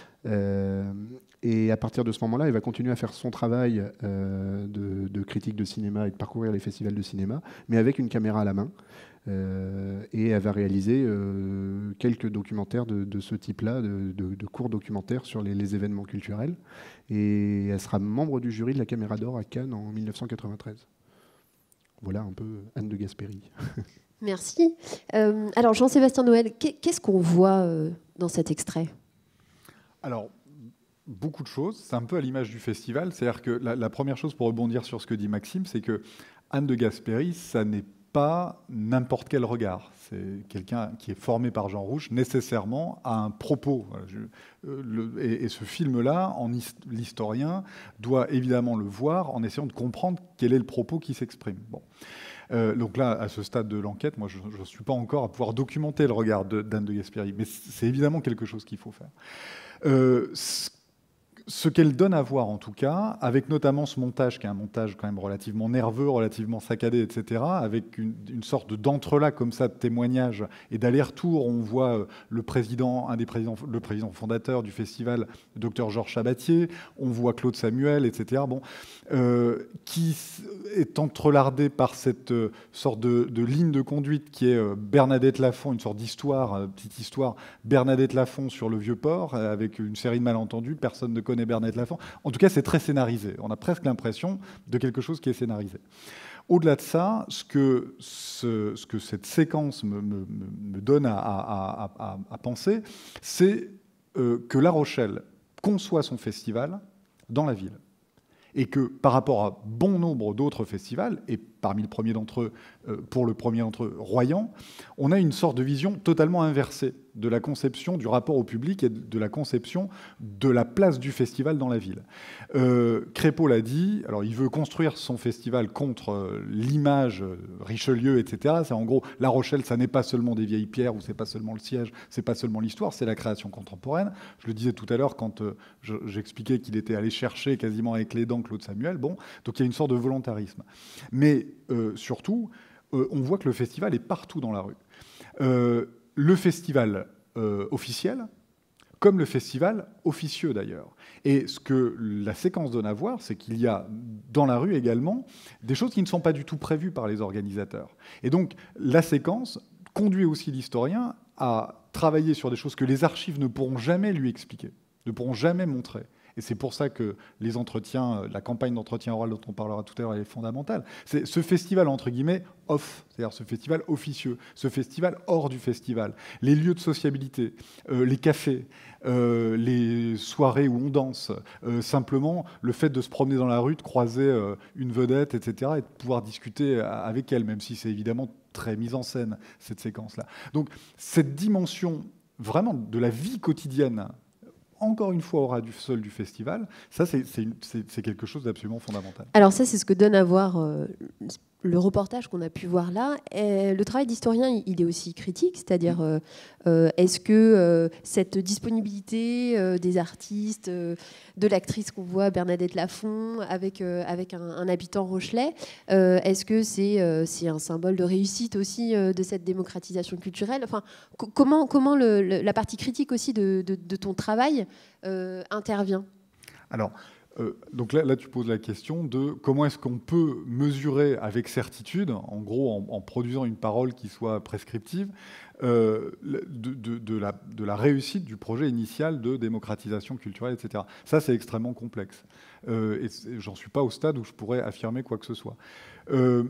Euh, et à partir de ce moment-là, il va continuer à faire son travail euh, de, de critique de cinéma et de parcourir les festivals de cinéma, mais avec une caméra à la main. Euh, et elle va réaliser euh, quelques documentaires de, de ce type-là, de, de, de courts documentaires sur les, les événements culturels. Et elle sera membre du jury de la Caméra d'Or à Cannes en mille neuf cent quatre-vingt-treize. Voilà un peu Anne de Gasperi. Merci. Euh, alors, Jean-Sébastien Noël, qu'est-ce qu'on voit euh, dans cet extrait ? Alors, beaucoup de choses. C'est un peu à l'image du festival. C'est-à-dire que la, la première chose, pour rebondir sur ce que dit Maxime, c'est que Anne de Gasperi, ça n'est pas n'importe quel regard. C'est quelqu'un qui est formé par Jean Rouch, nécessairement à un propos. Je, euh, le, et, et ce film-là, l'historien doit évidemment le voir en essayant de comprendre quel est le propos qui s'exprime. Bon. Euh, donc là, à ce stade de l'enquête, moi, je ne suis pas encore à pouvoir documenter le regard d'Anne de, de Gasperi, mais c'est évidemment quelque chose qu'il faut faire. Euh, ce qu'elle donne à voir, en tout cas, avec notamment ce montage, qui est un montage quand même relativement nerveux, relativement saccadé, et cetera, avec une, une sorte d'entrelac comme ça de témoignages et d'aller-retour. On voit le président, un des présidents, le président fondateur du festival, le docteur Georges Chabatier, on voit Claude Samuel, et cetera. Bon, euh, qui est entrelardé par cette sorte de, de ligne de conduite qui est Bernadette Lafont, une sorte d'histoire, petite histoire, Bernadette Lafont sur le Vieux-Port, avec une série de malentendus, personne ne connaît Bernadette Lafont. En tout cas, c'est très scénarisé. On a presque l'impression de quelque chose qui est scénarisé. Au-delà de ça, ce que, ce, ce que cette séquence me, me, me donne à, à, à, à penser, c'est euh, que La Rochelle conçoit son festival dans la ville. Et que par rapport à bon nombre d'autres festivals, et parmi le premier d'entre eux, euh, pour le premier d'entre eux, Royan, on a une sorte de vision totalement inversée de la conception du rapport au public et de la conception de la place du festival dans la ville. Euh, Crépeau l'a dit, alors il veut construire son festival contre euh, l'image euh, Richelieu, et cetera. C'est en gros, La Rochelle, ça n'est pas seulement des vieilles pierres, ou c'est pas seulement le siège, c'est pas seulement l'histoire, c'est la création contemporaine. Je le disais tout à l'heure quand euh, j'expliquais qu'il était allé chercher quasiment avec les dents Claude Samuel. Bon, donc il y a une sorte de volontarisme. Mais euh, surtout, euh, on voit que le festival est partout dans la rue. Euh, le festival euh, officiel, comme le festival officieux d'ailleurs. Et ce que la séquence donne à voir, c'est qu'il y a dans la rue également des choses qui ne sont pas du tout prévues par les organisateurs. Et donc la séquence conduit aussi l'historien à travailler sur des choses que les archives ne pourront jamais lui expliquer, ne pourront jamais montrer. Et c'est pour ça que les entretiens, la campagne d'entretien oral dont on parlera tout à l'heure, elle est fondamentale. C'est ce festival, entre guillemets, off, c'est-à-dire ce festival officieux, ce festival hors du festival, les lieux de sociabilité, euh, les cafés, euh, les soirées où on danse, euh, simplement le fait de se promener dans la rue, de croiser euh, une vedette, et cetera, et de pouvoir discuter avec elle, même si c'est évidemment très mise en scène, cette séquence-là. Donc cette dimension vraiment de la vie quotidienne, encore une fois au ras du sol du festival, ça c'est quelque chose d'absolument fondamental. Alors ça c'est ce que donne à voir euh, le reportage qu'on a pu voir là. Et le travail d'historien, il est aussi critique, c'est-à-dire euh, euh, est-ce que euh, cette disponibilité euh, des artistes, euh, de l'actrice qu'on voit, Bernadette Lafont, avec, euh, avec un, un habitant rochelais, euh, est-ce que c'est euh, c'est un symbole de réussite aussi euh, de cette démocratisation culturelle? Enfin, comment, comment le, le, la partie critique aussi de, de, de ton travail euh, intervient? Alors, Euh, donc là, là, tu poses la question de comment est-ce qu'on peut mesurer avec certitude, en gros en, en produisant une parole qui soit prescriptive, euh, de, de, de, la, de la réussite du projet initial de démocratisation culturelle, et cetera. Ça, c'est extrêmement complexe. Euh, et j'en suis pas au stade où je pourrais affirmer quoi que ce soit. Euh,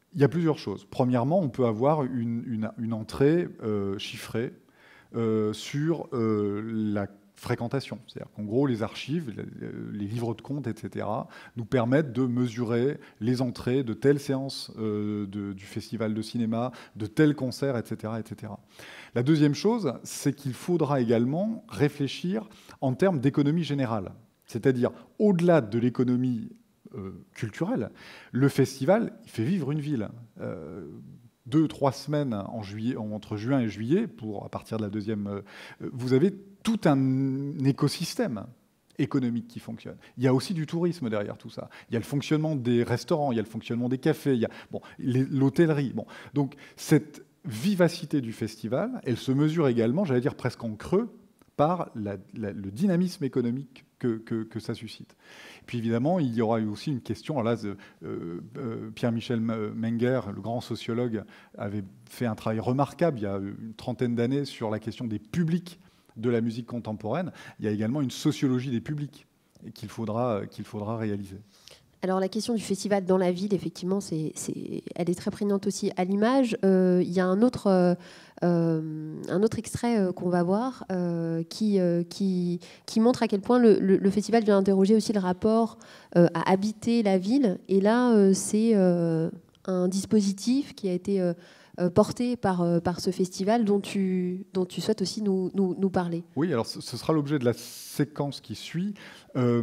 Il y a plusieurs choses. Premièrement, on peut avoir une, une, une entrée euh, chiffrée euh, sur euh, la fréquentation. C'est-à-dire qu'en gros, les archives, les livres de compte, et cetera, nous permettent de mesurer les entrées de telle séance euh, de, du festival de cinéma, de tel concert, et cetera, et cetera. La deuxième chose, c'est qu'il faudra également réfléchir en termes d'économie générale. C'est-à-dire, au-delà de l'économie euh, culturelle, le festival, il fait vivre une ville. Euh, deux, trois semaines en juillet, entre juin et juillet, pour, à partir de la deuxième, euh, vous avez tout un écosystème économique qui fonctionne. Il y a aussi du tourisme derrière tout ça. Il y a le fonctionnement des restaurants, il y a le fonctionnement des cafés, il y a bon, l'hôtellerie. Bon. Donc cette vivacité du festival, elle se mesure également, j'allais dire presque en creux, par la, la, le dynamisme économique que, que, que ça suscite. Et puis évidemment, il y aura aussi une question. Alors là, euh, euh, Pierre-Michel Menger, le grand sociologue, avait fait un travail remarquable il y a une trentaine d'années sur la question des publics de la musique contemporaine. Il y a également une sociologie des publics qu'il faudra, qu'il faudra réaliser. Alors la question du festival dans la ville, effectivement, c'est, c'est, elle est très prégnante aussi à l'image. Euh, il y a un autre, euh, un autre extrait euh, qu'on va voir euh, qui, euh, qui, qui montre à quel point le, le, le festival vient interroger aussi le rapport euh, à habiter la ville. Et là, euh, c'est euh, un dispositif qui a été euh, porté par, euh, par ce festival dont tu, dont tu souhaites aussi nous, nous, nous parler. Oui, alors ce sera l'objet de la séquence qui suit. Euh,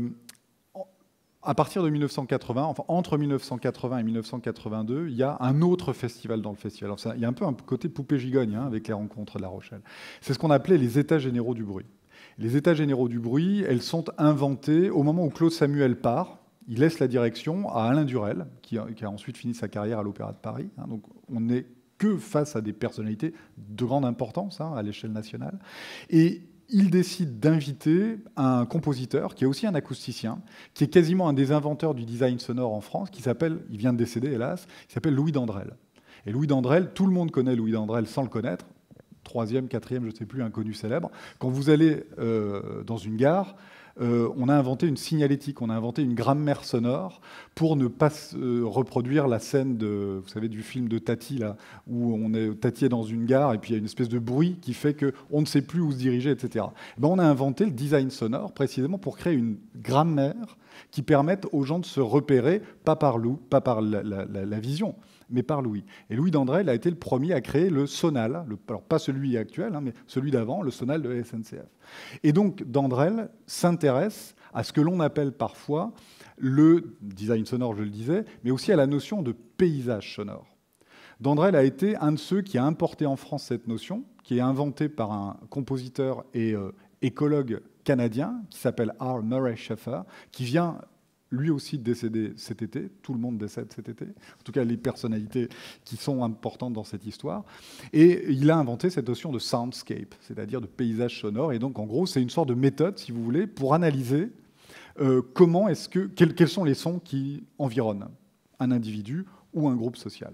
À partir de mille neuf cent quatre-vingts, enfin entre mille neuf cent quatre-vingts et mille neuf cent quatre-vingt-deux, il y a un autre festival dans le festival. Alors ça, il y a un peu un côté poupée gigogne hein, avec les rencontres de La Rochelle. C'est ce qu'on appelait les États généraux du bruit. Les États généraux du bruit, elles sont inventées au moment où Claude Samuel part. Il laisse la direction à Alain Durel, qui a, qui a ensuite fini sa carrière à l'Opéra de Paris. Hein, donc on n'est que face à des personnalités de grande importance hein, à l'échelle nationale. Et il décide d'inviter un compositeur qui est aussi un acousticien, qui est quasiment un des inventeurs du design sonore en France, qui s'appelle, il vient de décéder hélas, il s'appelle Louis Dandrel. Et Louis Dandrel, tout le monde connaît Louis Dandrel sans le connaître, troisième, quatrième, je ne sais plus, inconnu célèbre. Quand vous allez euh, dans une gare, Euh, on a inventé une signalétique, on a inventé une grammaire sonore pour ne pas euh, reproduire la scène de, vous savez, du film de Tati, là, où on est, Tati est dans une gare et puis il y a une espèce de bruit qui fait qu'on ne sait plus où se diriger, et cetera. Ben, on a inventé le design sonore précisément pour créer une grammaire qui permette aux gens de se repérer, pas par l'ou, pas par la, la, la, la vision, mais par Louis. Et Louis Dandrel a été le premier à créer le sonal, le, alors pas celui actuel, hein, mais celui d'avant, le sonal de la S N C F. Et donc Dandrel s'intéresse à ce que l'on appelle parfois le design sonore, je le disais, mais aussi à la notion de paysage sonore. Dandrel a été un de ceux qui a importé en France cette notion, qui est inventée par un compositeur et euh, écologue canadien qui s'appelle R. Murray Schafer, qui vient lui aussi décédé cet été. Tout le monde décède cet été. En tout cas, les personnalités qui sont importantes dans cette histoire. Et il a inventé cette notion de soundscape, c'est-à-dire de paysage sonore. Et donc, en gros, c'est une sorte de méthode, si vous voulez, pour analyser euh, comment est-ce que, quels, quels sont les sons qui environnent un individu ou un groupe social.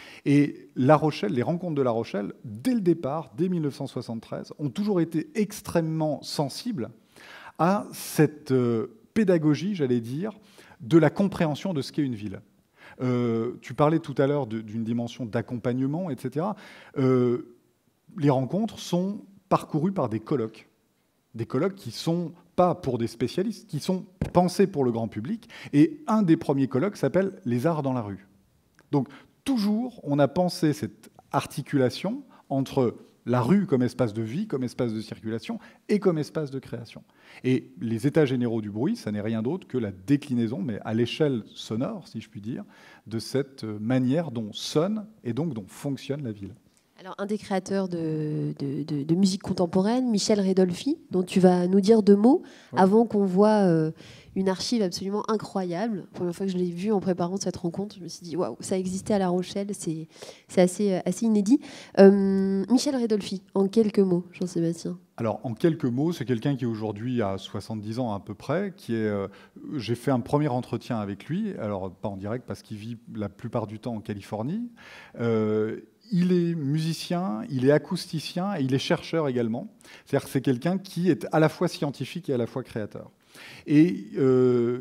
Et La Rochelle, les rencontres de La Rochelle, dès le départ, dès mille neuf cent soixante-treize, ont toujours été extrêmement sensibles à cette euh, pédagogie, j'allais dire, de la compréhension de ce qu'est une ville. Euh, tu parlais tout à l'heure d'une dimension d'accompagnement, et cetera. Euh, les rencontres sont parcourues par des colloques. Des colloques qui ne sont pas pour des spécialistes, qui sont pensés pour le grand public. Et un des premiers colloques s'appelle « Les arts dans la rue ». Donc, toujours, on a pensé cette articulation entre la rue comme espace de vie, comme espace de circulation et comme espace de création. Et les états généraux du bruit, ça n'est rien d'autre que la déclinaison, mais à l'échelle sonore, si je puis dire, de cette manière dont sonne et donc dont fonctionne la ville. Alors, un des créateurs de, de, de, de musique contemporaine, Michel Redolfi, dont tu vas nous dire deux mots, ouais. Avant qu'on voit euh, une archive absolument incroyable. La première fois que je l'ai vue en préparant cette rencontre, je me suis dit, waouh, ça existait à La Rochelle, c'est assez, assez inédit. Euh, Michel Redolfi, en quelques mots, Jean-Sébastien. Alors, en quelques mots, c'est quelqu'un qui aujourd'hui a soixante-dix ans à peu près, qui est. Euh, j'ai fait un premier entretien avec lui, alors pas en direct parce qu'il vit la plupart du temps en Californie. Euh, Il est musicien, il est acousticien et il est chercheur également. C'est-à-dire que c'est quelqu'un qui est à la fois scientifique et à la fois créateur. Et euh,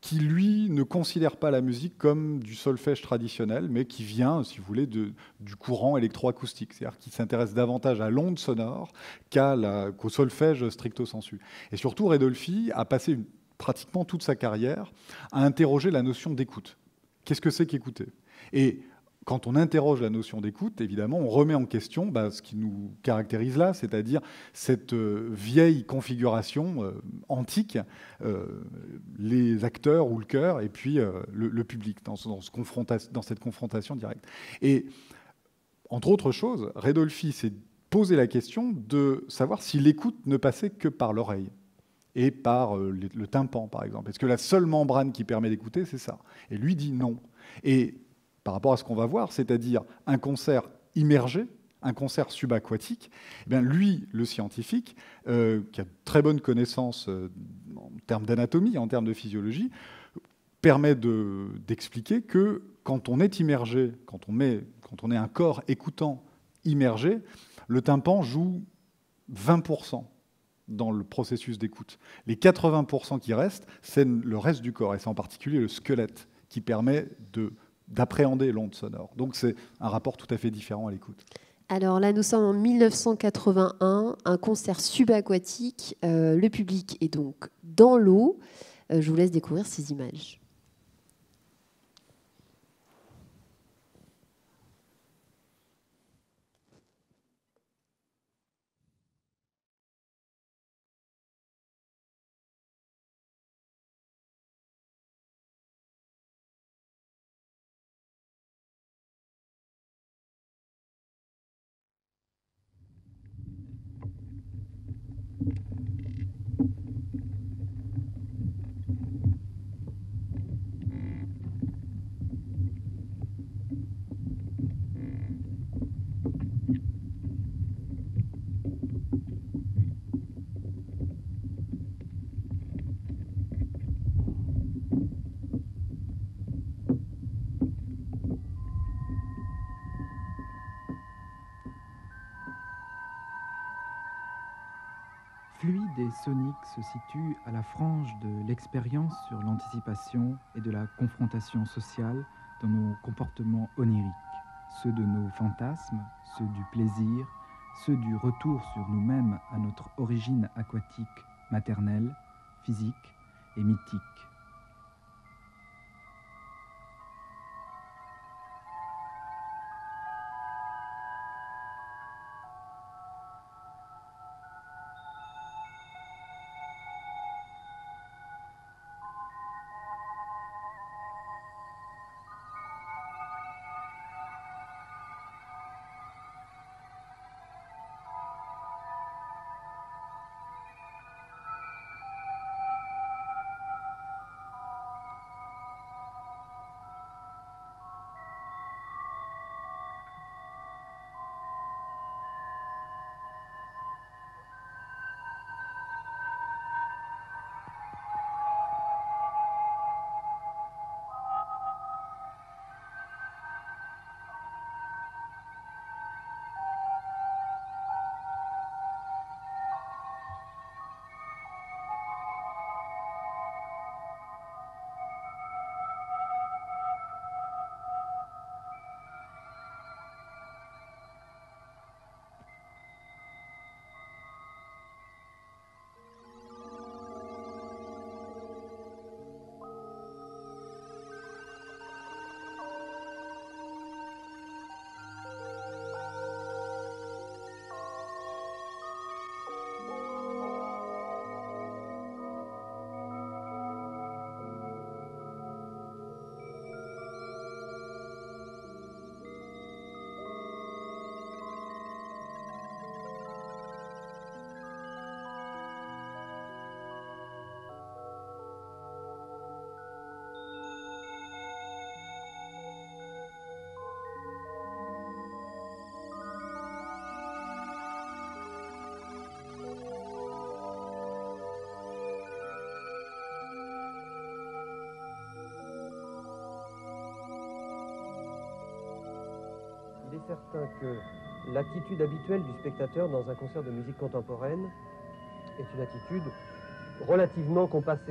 qui, lui, ne considère pas la musique comme du solfège traditionnel, mais qui vient, si vous voulez, de, du courant électroacoustique, c'est-à-dire qui s'intéresse davantage à l'onde sonore qu'à la, qu'au solfège stricto sensu. Et surtout, Redolfi a passé une, pratiquement toute sa carrière à interroger la notion d'écoute. Qu'est-ce que c'est qu'écouter ? Et quand on interroge la notion d'écoute, évidemment, on remet en question bah, ce qui nous caractérise là, c'est-à-dire cette euh, vieille configuration euh, antique, euh, les acteurs ou le chœur, et puis euh, le, le public, dans, dans, ce confronta- dans cette confrontation directe. Et, entre autres choses, Redolfi s'est posé la question de savoir si l'écoute ne passait que par l'oreille et par euh, le, le tympan, par exemple. Est-ce que la seule membrane qui permet d'écouter, c'est ça ? Et lui dit non. Et par rapport à ce qu'on va voir, c'est-à-dire un concert immergé, un concert subaquatique, eh bien lui, le scientifique, euh, qui a de très bonnes connaissances euh, en termes d'anatomie, en termes de physiologie, permet de, d'expliquer que quand on est immergé, quand on, met, quand on est un corps écoutant immergé, le tympan joue vingt pour cent dans le processus d'écoute. Les quatre-vingts pour cent qui restent, c'est le reste du corps, et c'est en particulier le squelette qui permet de d'appréhender l'onde sonore. Donc c'est un rapport tout à fait différent à l'écoute. Alors là, nous sommes en mille neuf cent quatre-vingt-un, un concert subaquatique. Euh, le public est donc dans l'eau. Euh, je vous laisse découvrir ces images. Fluide et sonique se situe à la frange de l'expérience sur l'anticipation et de la confrontation sociale dans nos comportements oniriques, ceux de nos fantasmes, ceux du plaisir, ceux du retour sur nous-mêmes à notre origine aquatique, maternelle, physique et mythique. Il est certain que l'attitude habituelle du spectateur dans un concert de musique contemporaine est une attitude relativement compassée.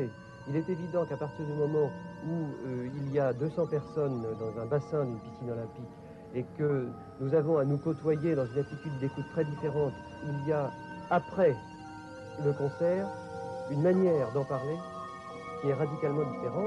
Il est évident qu'à partir du moment où euh, il y a deux cents personnes dans un bassin d'une piscine olympique et que nous avons à nous côtoyer dans une attitude d'écoute très différente, il y a, après le concert, une manière d'en parler qui est radicalement différente.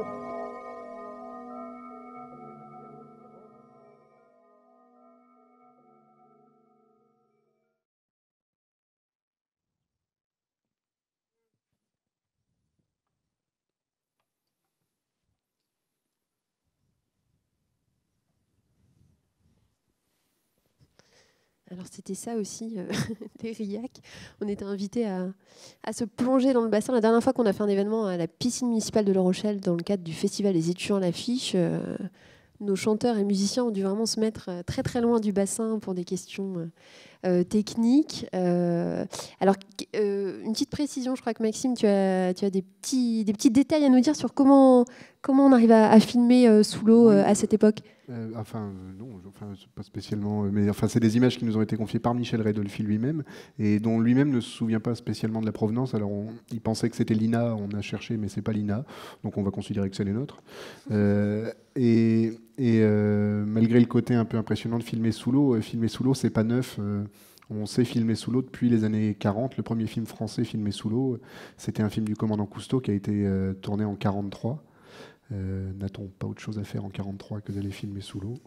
Alors c'était ça aussi, euh, les R I A C. On était invités à, à se plonger dans le bassin. La dernière fois qu'on a fait un événement à la piscine municipale de La Rochelle dans le cadre du festival des étudiants à l'affiche, euh, nos chanteurs et musiciens ont dû vraiment se mettre très très loin du bassin pour des questions euh, techniques. Euh, alors euh, une petite précision, je crois que Maxime, tu as, tu as des, petits, des petits détails à nous dire sur comment, comment on arrive à, à filmer euh, sous l'eau euh, à cette époque. Euh, enfin, euh, non, enfin, pas spécialement, mais enfin, c'est des images qui nous ont été confiées par Michel Redolfi lui-même, et dont lui-même ne se souvient pas spécialement de la provenance. Alors, on, il pensait que c'était l'I N A, on a cherché, mais c'est pas l'I N A, donc on va considérer que c'est les nôtres. Euh, et et euh, malgré le côté un peu impressionnant de filmer sous l'eau, euh, filmer sous l'eau, c'est pas neuf. Euh, on sait filmer sous l'eau depuis les années quarante. Le premier film français filmé sous l'eau, c'était un film du commandant Cousteau qui a été euh, tourné en quarante-trois. Euh, N'a-t-on pas autre chose à faire en quarante-trois que d'aller filmer sous l'eau?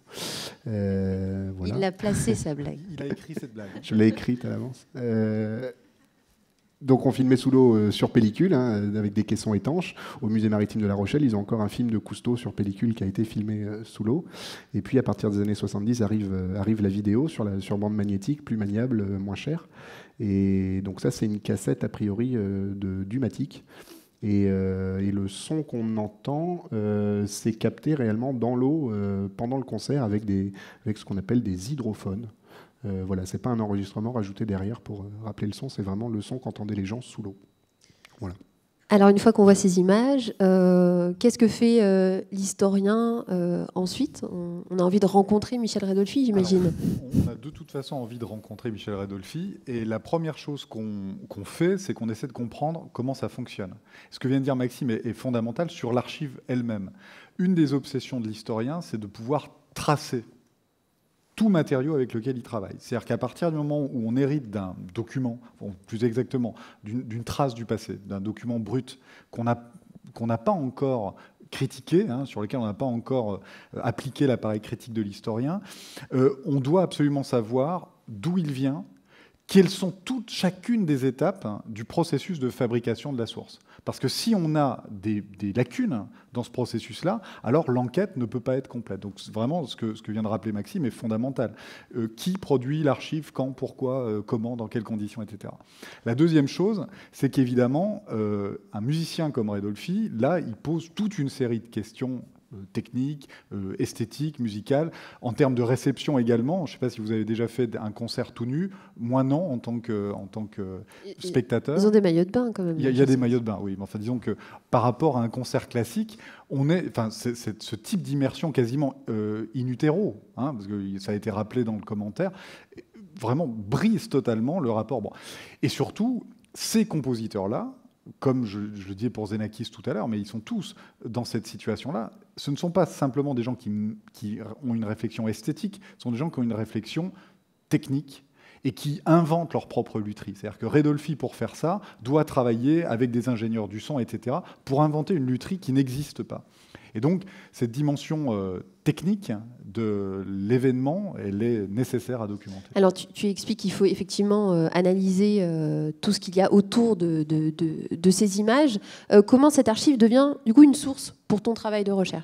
euh, voilà. Il l'a placé, sa blague. Il a écrit cette blague. Je l'ai écrite à l'avance. Euh, donc on filmait sous l'eau euh, sur pellicule, hein, avec des caissons étanches. Au musée maritime de La Rochelle, ils ont encore un film de Cousteau sur pellicule qui a été filmé euh, sous l'eau. Et puis à partir des années soixante-dix arrive, euh, arrive la vidéo sur, la, sur bande magnétique, plus maniable, euh, moins chère. Et donc ça, c'est une cassette a priori euh, de Dumatic. Et, euh, et le son qu'on entend, euh, c'est capté réellement dans l'eau euh, pendant le concert avec, des, avec ce qu'on appelle des hydrophones. Euh, voilà, c'est pas un enregistrement rajouté derrière pour euh, rappeler le son, c'est vraiment le son qu'entendaient les gens sous l'eau. Voilà. Alors une fois qu'on voit ces images, euh, qu'est-ce que fait euh, l'historien euh, ensuite? on, on a envie de rencontrer Michel Redolfi, j'imagine. On a de toute façon envie de rencontrer Michel Redolfi, et la première chose qu'on qu'on fait, c'est qu'on essaie de comprendre comment ça fonctionne. Ce que vient de dire Maxime est, est fondamental sur l'archive elle-même. Une des obsessions de l'historien, c'est de pouvoir tracer tout matériau avec lequel il travaille. C'est-à-dire qu'à partir du moment où on hérite d'un document, bon, plus exactement, d'une d'une trace du passé, d'un document brut qu'on n'a qu'on n'a pas encore critiqué, hein, sur lequel on n'a pas encore euh, appliqué l'appareil critique de l'historien, euh, on doit absolument savoir d'où il vient, quelles sont toutes, chacune des étapes hein, du processus de fabrication de la source. Parce que si on a des, des lacunes dans ce processus-là, alors l'enquête ne peut pas être complète. Donc vraiment, ce que, ce que vient de rappeler Maxime est fondamental. Euh, qui produit l'archive, quand, pourquoi, euh, comment, dans quelles conditions, et cetera. La deuxième chose, c'est qu'évidemment, euh, un musicien comme Redolfi, là, il pose toute une série de questions technique, euh, esthétique, musicale, en termes de réception également. Je ne sais pas si vous avez déjà fait un concert tout nu, moi non, en tant que, en tant que spectateur. Ils ont des maillots de bain quand même. Il y a, il y a des maillots de bain, oui. Mais enfin, disons que par rapport à un concert classique, on est, enfin, c'est, c'est ce type d'immersion quasiment euh, in utero, hein, parce que ça a été rappelé dans le commentaire, vraiment brise totalement le rapport. Bon. Et surtout, ces compositeurs-là, comme je, je le disais pour Xenakis tout à l'heure, mais ils sont tous dans cette situation-là. Ce ne sont pas simplement des gens qui, qui ont une réflexion esthétique, ce sont des gens qui ont une réflexion technique et qui inventent leur propre lutherie. C'est-à-dire que Redolfi, pour faire ça, doit travailler avec des ingénieurs du son, et cetera, pour inventer une lutherie qui n'existe pas. Et donc, cette dimension euh, technique de l'événement, elle est nécessaire à documenter. Alors, tu, tu expliques qu'il faut effectivement euh, analyser euh, tout ce qu'il y a autour de, de, de, de ces images. Euh, comment cette archive devient, du coup, une source pour ton travail de recherche ?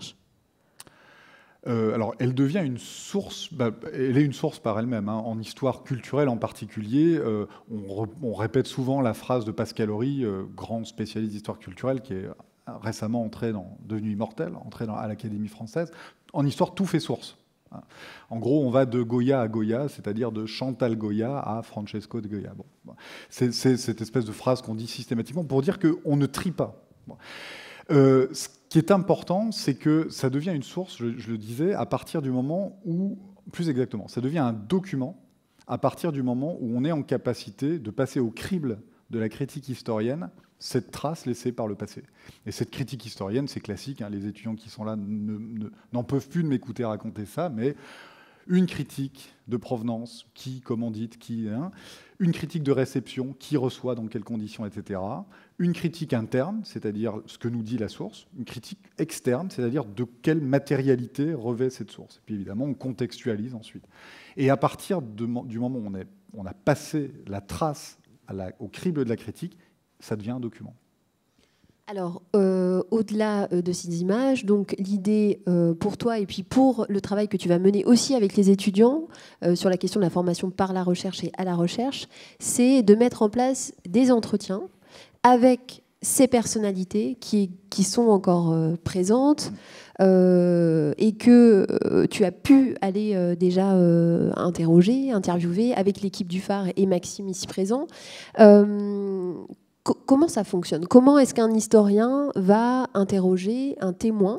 Euh, alors, elle devient une source, bah, elle est une source par elle-même. Hein. En histoire culturelle en particulier, euh, on, re, on répète souvent la phrase de Pascal Horry, euh, grand spécialiste d'histoire culturelle, qui est récemment entré dans, devenu immortel, entré dans, à l'Académie française. En histoire, tout fait source. En gros, on va de Goya à Goya, c'est-à-dire de Chantal Goya à Francesco de Goya. Bon. C'est, c'est cette espèce de phrase qu'on dit systématiquement pour dire qu'on ne trie pas. Bon. Euh, ce qui est important, c'est que ça devient une source, je, je le disais, à partir du moment où, plus exactement, ça devient un document à partir du moment où on est en capacité de passer au crible de la critique historienne cette trace laissée par le passé. Et cette critique historienne, c'est classique, hein, les étudiants qui sont là ne, ne, n'en peuvent plus de m'écouter raconter ça, mais une critique de provenance, qui commandite, qui... Hein, une critique de réception, qui reçoit, dans quelles conditions, et cetera. Une critique interne, c'est-à-dire ce que nous dit la source. Une critique externe, c'est-à-dire de quelle matérialité revêt cette source. Et puis évidemment, on contextualise ensuite. Et à partir de, du moment où on, est, on a passé la trace à la, au crible de la critique, ça devient un document. Alors, euh, au-delà de ces images, donc l'idée euh, pour toi et puis pour le travail que tu vas mener aussi avec les étudiants euh, sur la question de la formation par la recherche et à la recherche, c'est de mettre en place des entretiens avec ces personnalités qui, qui sont encore euh, présentes euh, et que euh, tu as pu aller euh, déjà euh, interroger, interviewer avec l'équipe du Phare et Maxime ici présent. Euh, Comment ça fonctionne? Comment est-ce qu'un historien va interroger un témoin?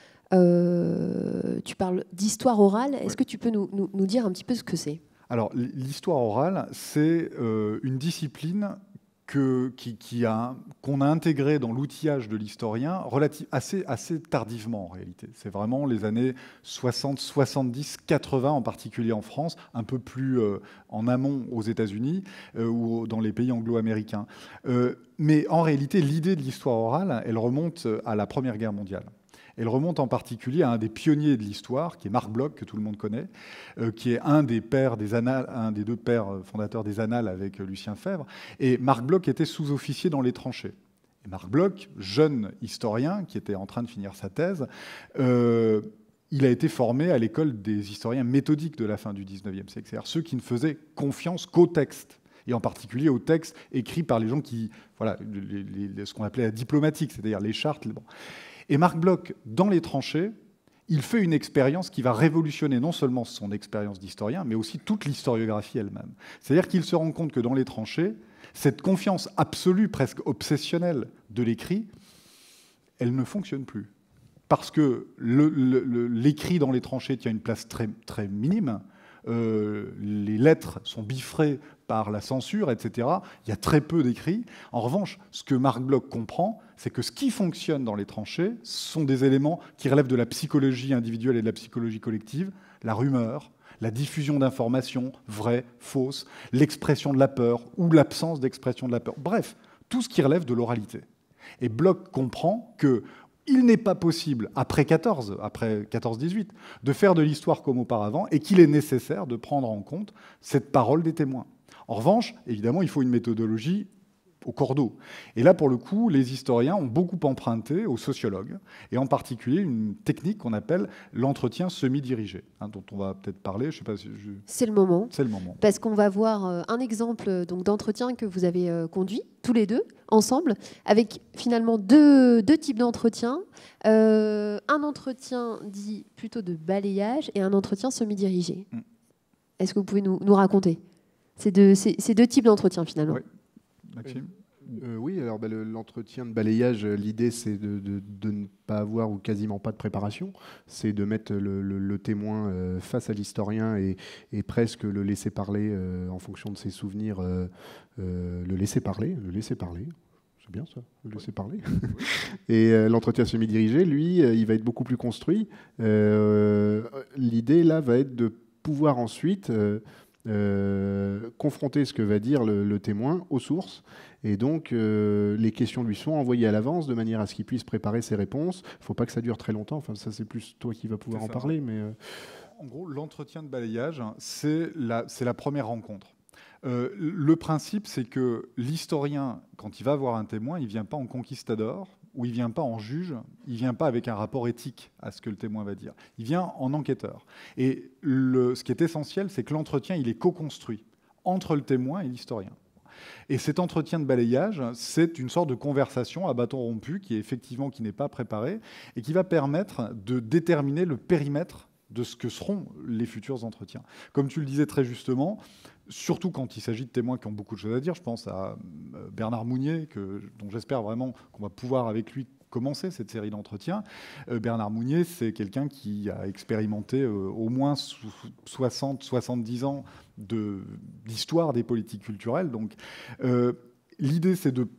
euh, Tu parles d'histoire orale. Est-ce ouais. que tu peux nous, nous, nous dire un petit peu ce que c'est? Alors, l'histoire orale, c'est euh, une discipline que, qui, qui a, qu'on a intégrée dans l'outillage de l'historien assez, assez tardivement, en réalité. C'est vraiment les années soixante, soixante-dix, quatre-vingts, en particulier en France, un peu plus euh, en amont aux États-Unis euh, ou dans les pays anglo-américains. Euh, mais en réalité, l'idée de l'histoire orale, elle remonte à la Première Guerre mondiale. Elle remonte en particulier à un des pionniers de l'histoire, qui est Marc Bloch, que tout le monde connaît, euh, qui est un des pères des annales, un des deux pères fondateurs des Annales avec Lucien Febvre. Et Marc Bloch était sous-officier dans les tranchées. Et Marc Bloch, jeune historien qui était en train de finir sa thèse, euh, il a été formé à l'école des historiens méthodiques de la fin du dix-neuvième siècle, c'est-à-dire ceux qui ne faisaient confiance qu'au texte, et en particulier aux textes écrits par les gens qui, voilà, les, les, ce qu'on appelait la diplomatique, c'est-à-dire les chartes. Bon. Et Marc Bloch, dans les tranchées, il fait une expérience qui va révolutionner non seulement son expérience d'historien, mais aussi toute l'historiographie elle-même. C'est-à-dire qu'il se rend compte que dans les tranchées, cette confiance absolue, presque obsessionnelle de l'écrit, elle ne fonctionne plus. Parce que le, le, l'écrit dans les tranchées tient une place très, très minime. Euh, les lettres sont biffrées par la censure, et cetera. Il y a très peu d'écrits. En revanche, ce que Marc Bloch comprend, c'est que ce qui fonctionne dans les tranchées sont des éléments qui relèvent de la psychologie individuelle et de la psychologie collective, la rumeur, la diffusion d'informations vraies, fausses, l'expression de la peur ou l'absence d'expression de la peur. Bref, tout ce qui relève de l'oralité. Et Bloch comprend que il n'est pas possible, après quatorze, après quatorze dix-huit, de faire de l'histoire comme auparavant et qu'il est nécessaire de prendre en compte cette parole des témoins. En revanche, évidemment, il faut une méthodologie au cordeau. Et là, pour le coup, les historiens ont beaucoup emprunté aux sociologues, et en particulier une technique qu'on appelle l'entretien semi-dirigé, hein, dont on va peut-être parler. Je sais pas si je... C'est le moment. C'est le moment. Parce qu'on va voir un exemple donc, d'entretien que vous avez conduit, tous les deux, ensemble, avec finalement deux, deux types d'entretiens. Euh, un entretien dit plutôt de balayage et un entretien semi-dirigé. Mm. Est-ce que vous pouvez nous, nous raconter ces deux, ces, ces deux types d'entretiens, finalement? Oui. Maxime? Euh, oui, alors ben, le, l'entretien de balayage, l'idée c'est de, de, de ne pas avoir ou quasiment pas de préparation, c'est de mettre le, le, le témoin euh, face à l'historien et, et presque le laisser parler euh, en fonction de ses souvenirs, euh, euh, le laisser parler, le laisser parler. C'est bien ça, le laisser parler. Et euh, l'entretien semi-dirigé, lui, euh, il va être beaucoup plus construit. Euh, l'idée là va être de pouvoir ensuite euh, Euh, confronter ce que va dire le, le témoin aux sources. Et donc, euh, les questions lui sont envoyées à l'avance de manière à ce qu'il puisse préparer ses réponses. Il ne faut pas que ça dure très longtemps. Enfin, ça, c'est plus toi qui vas pouvoir en parler. Mais euh... En gros, l'entretien de balayage, c'est la, c'est la première rencontre. Euh, le principe, c'est que l'historien, quand il va voir un témoin, il ne vient pas en conquistador, ou il ne vient pas en juge, il ne vient pas avec un rapport éthique à ce que le témoin va dire. Il vient en enquêteur. Et le, ce qui est essentiel, c'est que l'entretien, il est co-construit entre le témoin et l'historien. Et cet entretien de balayage, c'est une sorte de conversation à bâton rompu qui est effectivement qui n'est pas préparée et qui va permettre de déterminer le périmètre de ce que seront les futurs entretiens. Comme tu le disais très justement, surtout quand il s'agit de témoins qui ont beaucoup de choses à dire, je pense à Bernard Mounier, que, dont j'espère vraiment qu'on va pouvoir avec lui commencer cette série d'entretiens. Euh, Bernard Mounier, c'est quelqu'un qui a expérimenté euh, au moins soixante à soixante-dix ans de, d'histoire des politiques culturelles. Donc, euh, l'idée, c'est de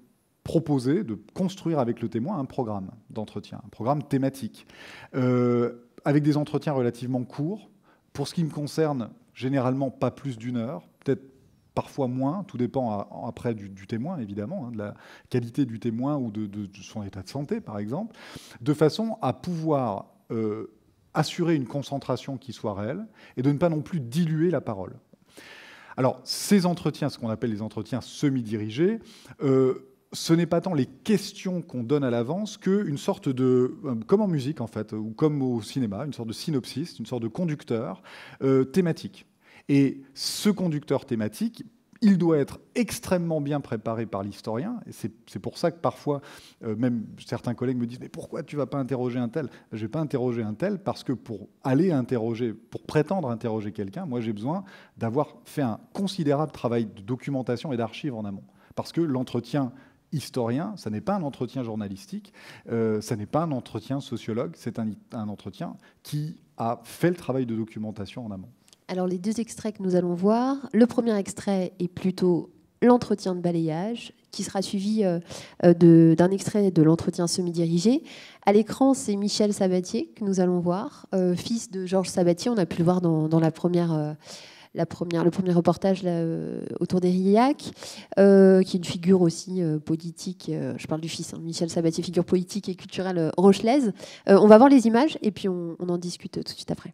proposer, de construire avec le témoin un programme d'entretien, un programme thématique, euh, avec des entretiens relativement courts. Pour ce qui me concerne, généralement pas plus d'une heure, peut-être parfois moins, tout dépend à, après du, du témoin, évidemment, hein, de la qualité du témoin ou de, de, de son état de santé, par exemple, de façon à pouvoir euh, assurer une concentration qui soit réelle et de ne pas non plus diluer la parole. Alors, ces entretiens, ce qu'on appelle les entretiens semi-dirigés, euh, ce n'est pas tant les questions qu'on donne à l'avance qu'une sorte de, comme en musique en fait, ou comme au cinéma, une sorte de synopsis, une sorte de conducteur euh, thématique. Et ce conducteur thématique, il doit être extrêmement bien préparé par l'historien. Et c'est pour ça que parfois, euh, même certains collègues me disent « Mais pourquoi tu ne vas pas interroger un tel ?» Je ne vais pas interroger un tel parce que pour aller interroger, pour prétendre interroger quelqu'un, moi j'ai besoin d'avoir fait un considérable travail de documentation et d'archives en amont. Parce que l'entretien historien, ça n'est pas un entretien journalistique, euh, ça n'est pas un entretien sociologue, c'est un, un entretien qui a fait le travail de documentation en amont. Alors, les deux extraits que nous allons voir, le premier extrait est plutôt l'entretien de balayage, qui sera suivi euh, d'un extrait de l'entretien semi-dirigé. À l'écran, c'est Michel Sabatier que nous allons voir, euh, fils de Georges Sabatier. On a pu le voir dans, dans la première... Euh, La première, le premier reportage là, euh, autour d'Aurillac, euh, qui est une figure aussi euh, politique, euh, je parle du fils, hein, Michel Sabatier, figure politique et culturelle euh, rochelaise. Euh, on va voir les images et puis on, on en discute tout de suite après.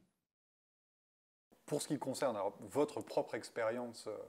Pour ce qui concerne alors, votre propre expérience euh,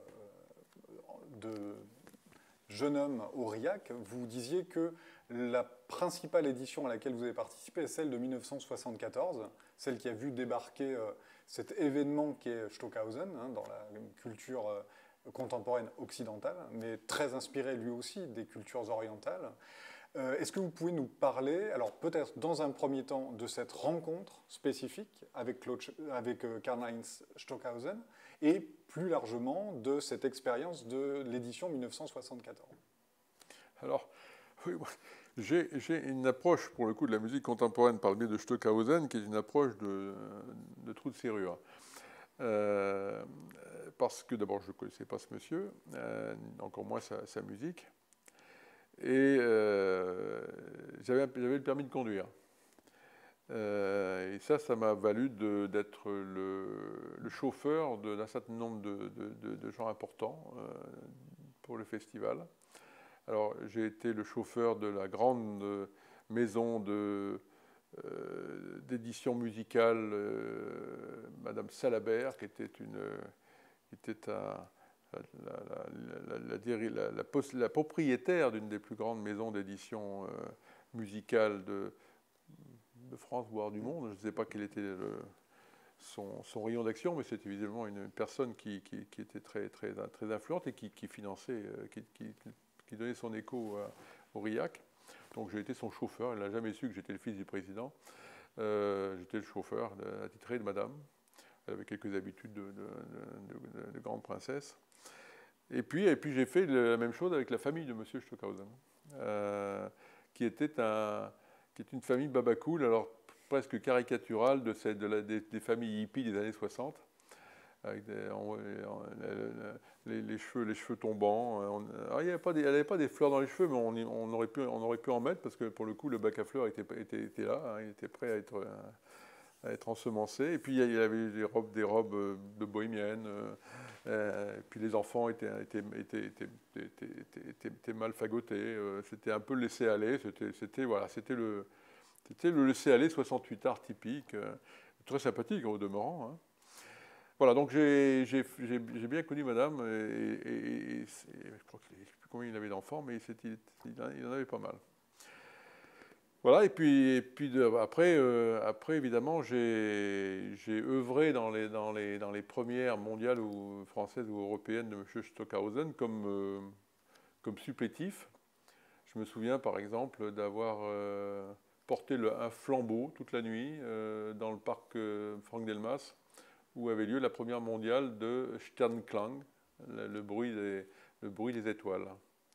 de jeune homme Aurillac, vous disiez que la principale édition à laquelle vous avez participé est celle de mille neuf cent soixante-quatorze, celle qui a vu débarquer euh, cet événement qui est Stockhausen, hein, dans la culture euh, contemporaine occidentale, mais très inspiré lui aussi des cultures orientales. Euh, Est-ce que vous pouvez nous parler, alors peut-être dans un premier temps, de cette rencontre spécifique avec, Claude, avec euh, Karl-Heinz Stockhausen, et plus largement de cette expérience de l'édition mille neuf cent soixante-quatorze? Alors, oui, j'ai une approche, pour le coup, de la musique contemporaine par le biais de Stockhausen, qui est une approche de, de trou de serrure. Euh, parce que, d'abord, je ne connaissais pas ce monsieur, euh, encore moins sa, sa musique. Et euh, j'avais le permis de conduire. Euh, et ça, ça m'a valu d'être le, le chauffeur d'un certain nombre de, de, de, de gens importants euh, pour le festival. Alors, j'ai été le chauffeur de la grande maison d'édition euh, musicale, euh, Madame Salabert, qui était, une, qui était un, la, la, la, la, la, la propriétaire d'une des plus grandes maisons d'édition euh, musicale de, de France, voire du monde. Je ne sais pas quel était le, son, son rayon d'action, mais c'était évidemment une personne qui, qui, qui était très, très, très influente et qui, qui finançait, qui, qui, qui donnait son écho à Aurillac. Donc j'ai été son chauffeur. Elle n'a jamais su que j'étais le fils du président. Euh, j'étais le chauffeur attitré de madame. Elle avait quelques habitudes de, de, de, de, de grande princesse. Et puis, et puis j'ai fait la même chose avec la famille de M. Stockhausen, euh, qui était un, qui est une famille babacool, alors presque caricaturale de, cette, de la, des, des familles hippies des années soixante, avec des, on, les, les, cheveux, les cheveux tombants. On, alors, il y avait pas des, elle n'avait pas des fleurs dans les cheveux, mais on, on, aurait pu, on aurait pu en mettre, parce que pour le coup, le bac à fleurs était, était, était là, hein, il était prêt à être... à être ensemencé. Et puis il y avait des robes, des robes de bohémiennes. Euh, et puis les enfants étaient, étaient, étaient, étaient, étaient, étaient, étaient mal fagotés. Euh, c'était un peu le laisser-aller. C'était voilà, c'était le, c'était le laisser-aller soixante-huit art typique, euh, très sympathique au demeurant. Hein. Voilà, donc j'ai bien connu madame. Et, et, et, et je crois que je ne sais plus combien il avait d'enfants, mais il, il en avait pas mal. Voilà, et puis, et puis de, après, euh, après, évidemment, j'ai œuvré dans les, dans, les, dans les premières mondiales ou françaises ou européennes de M. Stockhausen comme, euh, comme supplétif. Je me souviens, par exemple, d'avoir euh, porté le, un flambeau toute la nuit euh, dans le parc euh, Franck Delmas, où avait lieu la première mondiale de Sternklang, le, le, bruit, des, le bruit des étoiles.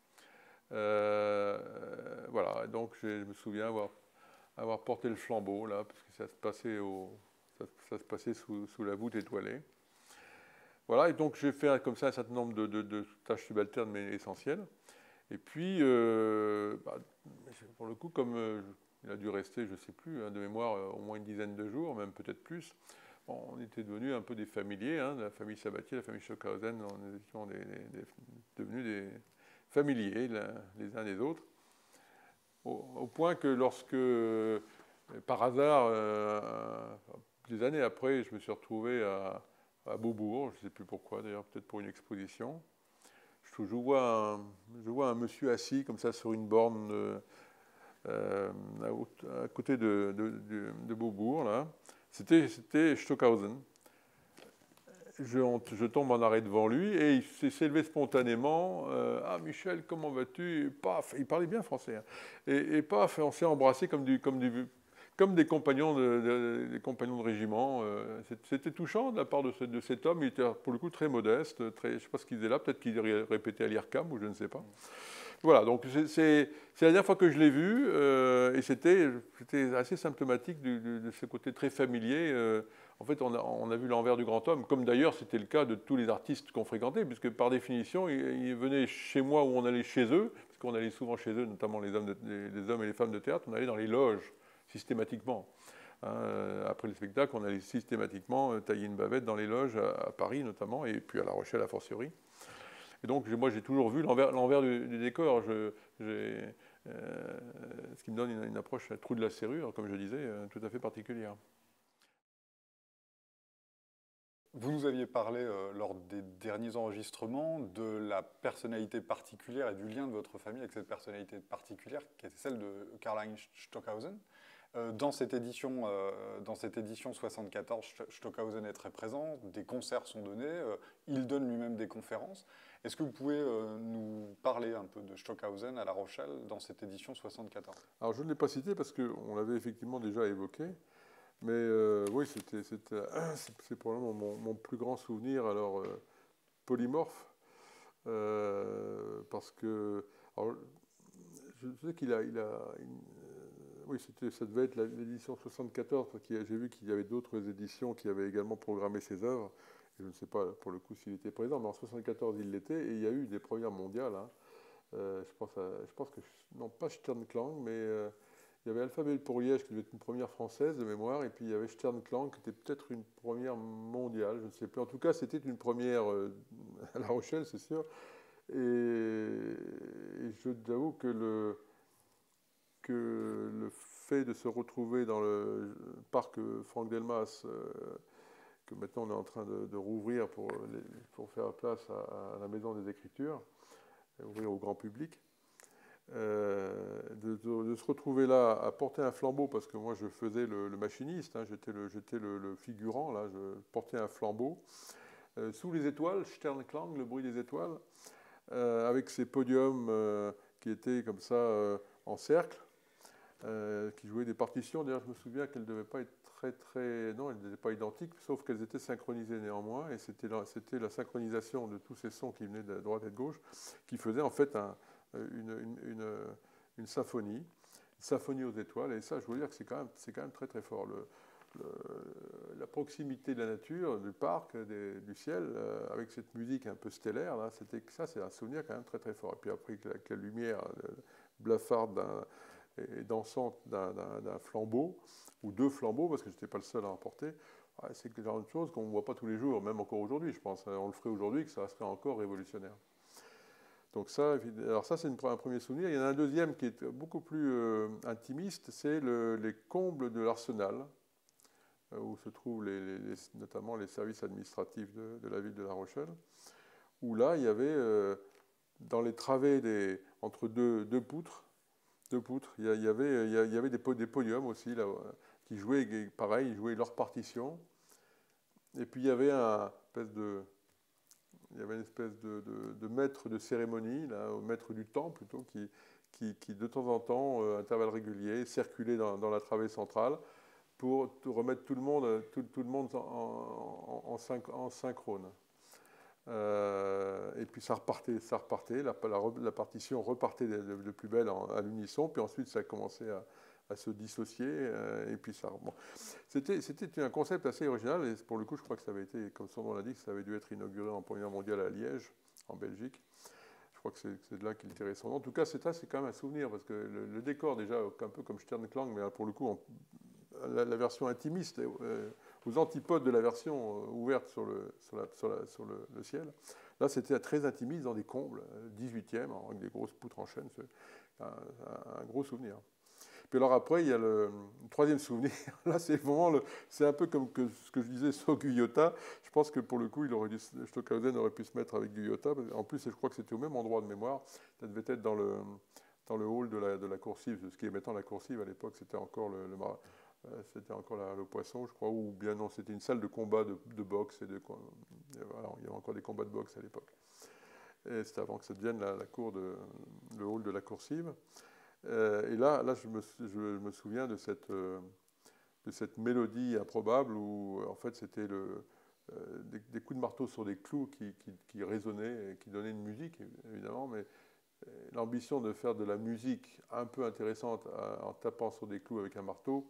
Euh, voilà, donc je me souviens avoir, avoir porté le flambeau là, parce que ça se passait, au, ça, ça se passait sous, sous la voûte étoilée. Voilà, et donc j'ai fait comme ça un certain nombre de, de, de tâches subalternes mais essentielles. Et puis, euh, bah, pour le coup, comme euh, il a dû rester, je ne sais plus, hein, de mémoire, euh, au moins une dizaine de jours, même peut-être plus, bon, on était devenus un peu des familiers, hein, la famille Sabatier, la famille Stockhausen, on étions des, des, des, devenus des familiers là, les uns des autres, au, au point que lorsque, euh, par hasard, euh, des années après, je me suis retrouvé à, à Beaubourg, je ne sais plus pourquoi, d'ailleurs, peut-être pour une exposition. Je, je, vois un, je vois un monsieur assis comme ça sur une borne euh, euh, à, à côté de, de, de, de Beaubourg, là. C'était, c'était Stockhausen. Je, je tombe en arrêt devant lui et il s'est levé spontanément. Euh, ah, Michel, comment vas-tu? Et paf, il parlait bien français. Hein. Et, et paf, on s'est embrassé comme, du, comme, du, comme des, compagnons de, de, des compagnons de régiment. Euh, c'était touchant de la part de, ce, de cet homme. Il était pour le coup très modeste. Très, je ne sais pas ce qu'il faisait là. Peut-être qu'il répétait à l'I R C A M ou je ne sais pas. Voilà, donc c'est la dernière fois que je l'ai vu euh, et c'était assez symptomatique du, du, de ce côté très familier. Euh, en fait, on a, on a vu l'envers du grand homme, comme d'ailleurs c'était le cas de tous les artistes qu'on fréquentait, puisque par définition, ils, ils venaient chez moi ou on allait chez eux, parce qu'on allait souvent chez eux, notamment les hommes, de, les, les hommes et les femmes de théâtre, on allait dans les loges, systématiquement. Hein, après le spectacle, on allait systématiquement euh, tailler une bavette dans les loges, à, à Paris notamment, et puis à La Rochelle, à fortiori. Et donc, moi, j'ai toujours vu l'envers du, du décor, je, euh, ce qui me donne une, une approche trou de la serrure, comme je disais, euh, tout à fait particulière. Vous nous aviez parlé, euh, lors des derniers enregistrements, de la personnalité particulière et du lien de votre famille avec cette personnalité particulière, qui était celle de Karl-Heinz Stockhausen. Euh, dans, cette édition, euh, dans cette édition soixante-quatorze, Stockhausen est très présent, des concerts sont donnés, euh, il donne lui-même des conférences. Est-ce que vous pouvez euh, nous parler un peu de Stockhausen à La Rochelle dans cette édition soixante-quatorze? Alors je ne l'ai pas cité parce qu'on l'avait effectivement déjà évoqué, mais euh, oui, c'est probablement mon, mon plus grand souvenir, alors euh, polymorphe, euh, parce que alors, je sais qu'il a, il a une, oui, ça devait être l'édition soixante-quatorze, parce que j'ai vu qu'il y avait d'autres éditions qui avaient également programmé ses œuvres. Et je ne sais pas pour le coup s'il était présent, mais en soixante-quatorze il l'était, et il y a eu des premières mondiales. Hein. Euh, je, pense à, je pense que, non pas Sternklang, mais euh, il y avait Alphabet pour Liège qui devait être une première française de mémoire, et puis il y avait Sternklang qui était peut-être une première mondiale, je ne sais plus. En tout cas, c'était une première euh, à La Rochelle, c'est sûr. Et, et je t'avoue que le. que le fait de se retrouver dans le parc Franck Delmas, euh, que maintenant on est en train de, de rouvrir pour, les, pour faire place à, à la Maison des Écritures, et ouvrir au grand public, euh, de, de, de se retrouver là à porter un flambeau, parce que moi je faisais le, le machiniste, hein, j'étais le, le, le figurant, là, je portais un flambeau, euh, sous les étoiles, Sternklang, le bruit des étoiles, euh, avec ces podiums euh, qui étaient comme ça euh, en cercle, Euh, qui jouaient des partitions. D'ailleurs, je me souviens qu'elles ne devaient pas être très, très... Non, elles n'étaient pas identiques, sauf qu'elles étaient synchronisées néanmoins, et c'était la, la synchronisation de tous ces sons qui venaient de droite et de gauche qui faisait en fait un, une, une, une, une symphonie, une symphonie aux étoiles, et ça, je veux dire que c'est quand même, c'est quand même très, très fort. Le, le, la proximité de la nature, du parc, des, du ciel, euh, avec cette musique un peu stellaire, là, c'était, ça, c'est un souvenir quand même très, très fort. Et puis après, avec la lumière euh, blafarde d'un et dansante d'un flambeau, ou deux flambeaux, parce que je n'étais pas le seul à en porter, ouais, c'est le genre de choses qu'on ne voit pas tous les jours, même encore aujourd'hui, je pense. On le ferait aujourd'hui, que ça serait encore révolutionnaire. Donc ça, alors ça, c'est un premier souvenir. Il y en a un deuxième qui est beaucoup plus euh, intimiste, c'est le, les combles de l'Arsenal, euh, où se trouvent les, les, les, notamment les services administratifs de, de la ville de La Rochelle, où là, il y avait, euh, dans les travées des, entre deux, deux poutres, Deux poutres. Il y avait, il y avait des, des podiums aussi, là, qui jouaient, pareil, ils jouaient leur partition. Et puis il y avait un espèce de, il y avait une espèce de, de, de maître de cérémonie, là, au maître du temps plutôt, qui, qui, qui de temps en temps, euh, intervalles réguliers, circulait dans, dans la travée centrale pour remettre tout le monde, tout, tout le monde en, en, en, synch, en synchrone. Euh, et puis ça repartait, ça repartait la, la, la partition repartait de, de, de plus belle en, à l'unisson, puis ensuite ça a commencé à, à se dissocier, euh, et puis ça... Bon. C'était un concept assez original, et pour le coup je crois que ça avait été, comme son nom l'indique, ça avait dû être inauguré en première mondiale à Liège, en Belgique. Je Je crois que c'est de là qu'il tirait son nom. En tout cas, c'est quand même un souvenir, parce que le, le décor, déjà, un peu comme Sternklang, mais pour le coup, en, la, la version intimiste, euh, aux antipodes de la version euh, ouverte sur le, sur la, sur la, sur le, le ciel. Là, c'était très intimiste, dans des combles, dix-huitième, avec des grosses poutres en chêne. C'est un, un, un gros souvenir. Puis alors après, il y a le, le troisième souvenir. Là, c'est vraiment le, c'est un peu comme que, ce que je disais sur Guyota. Je pense que pour le coup, il aurait dû, Stockhausen aurait pu se mettre avec Guyota. En plus, je crois que c'était au même endroit de mémoire. Ça devait être dans le, dans le hall de la, de la coursive, ce qui est maintenant la coursive. À l'époque, c'était encore le, le c'était encore la, le poisson, je crois, ou bien non, c'était une salle de combat de, de boxe et de, voilà, il y avait encore des combats de boxe à l'époque. Et c'était avant que ça devienne la, la cour de, le hall de la coursive. Euh, et là, là je, me, je me souviens de cette, euh, de cette mélodie improbable où, en fait, c'était le, euh, des, des coups de marteau sur des clous qui, qui, qui résonnaient et qui donnaient une musique, évidemment, mais l'ambition de faire de la musique un peu intéressante à, en tapant sur des clous avec un marteau,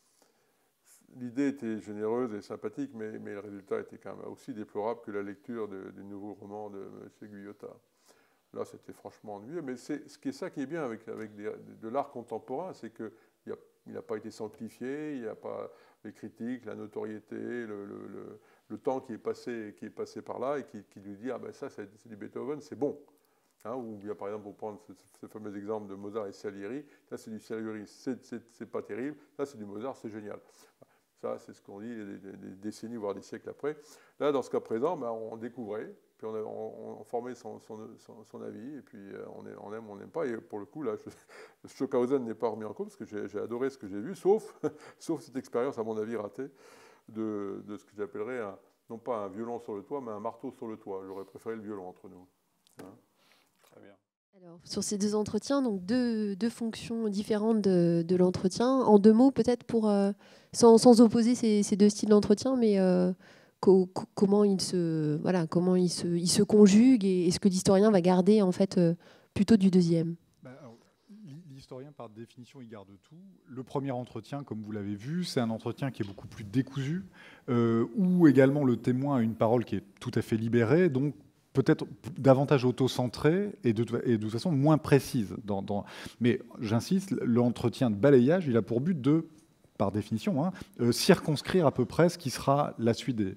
l'idée était généreuse et sympathique, mais, mais le résultat était quand même aussi déplorable que la lecture de, du nouveau roman de M. Guyota. Là, c'était franchement ennuyeux, mais c'est ce qui est ça qui est bien avec, avec des, de l'art contemporain, c'est qu'il n'a pas été sanctifié, il n'y a pas les critiques, la notoriété, le, le, le, le temps qui est, passé, qui est passé par là et qui, qui lui dit « Ah ben ça, c'est du Beethoven, c'est bon ». Hein, ou bien, par exemple, pour prendre ce, ce fameux exemple de Mozart et Salieri, ça c'est du Salieri, c'est pas terrible, ça c'est du Mozart, c'est génial. Ça, c'est ce qu'on dit des, des, des décennies, voire des siècles après. Là, dans ce cas présent, ben, on découvrait, puis on, a, on, on formait son, son, son, son avis, et puis on, est, on aime, on n'aime pas. Et pour le coup, là, je, Stockhausen n'est pas remis en cause, parce que j'ai adoré ce que j'ai vu, sauf, sauf cette expérience, à mon avis, ratée, de, de ce que j'appellerais, non pas un violon sur le toit, mais un marteau sur le toit. J'aurais préféré le violon entre nous. Hein? Très bien. Alors, sur ces deux entretiens, donc deux, deux fonctions différentes de, de l'entretien. En deux mots, peut-être pour euh, sans, sans opposer ces, ces deux styles d'entretien, mais euh, co co comment ils se voilà, comment ils se, ils se conjuguent et, et ce que l'historien va garder en fait euh, plutôt du deuxième. Ben, l'historien, par définition, il garde tout. Le premier entretien, comme vous l'avez vu, c'est un entretien qui est beaucoup plus décousu, euh, où également le témoin a une parole qui est tout à fait libérée, donc peut-être davantage auto-centrée et de, et de toute façon moins précise. Dans, dans, mais j'insiste, l'entretien de balayage, il a pour but de, par définition, hein, euh, circonscrire à peu près ce qui sera la suite des...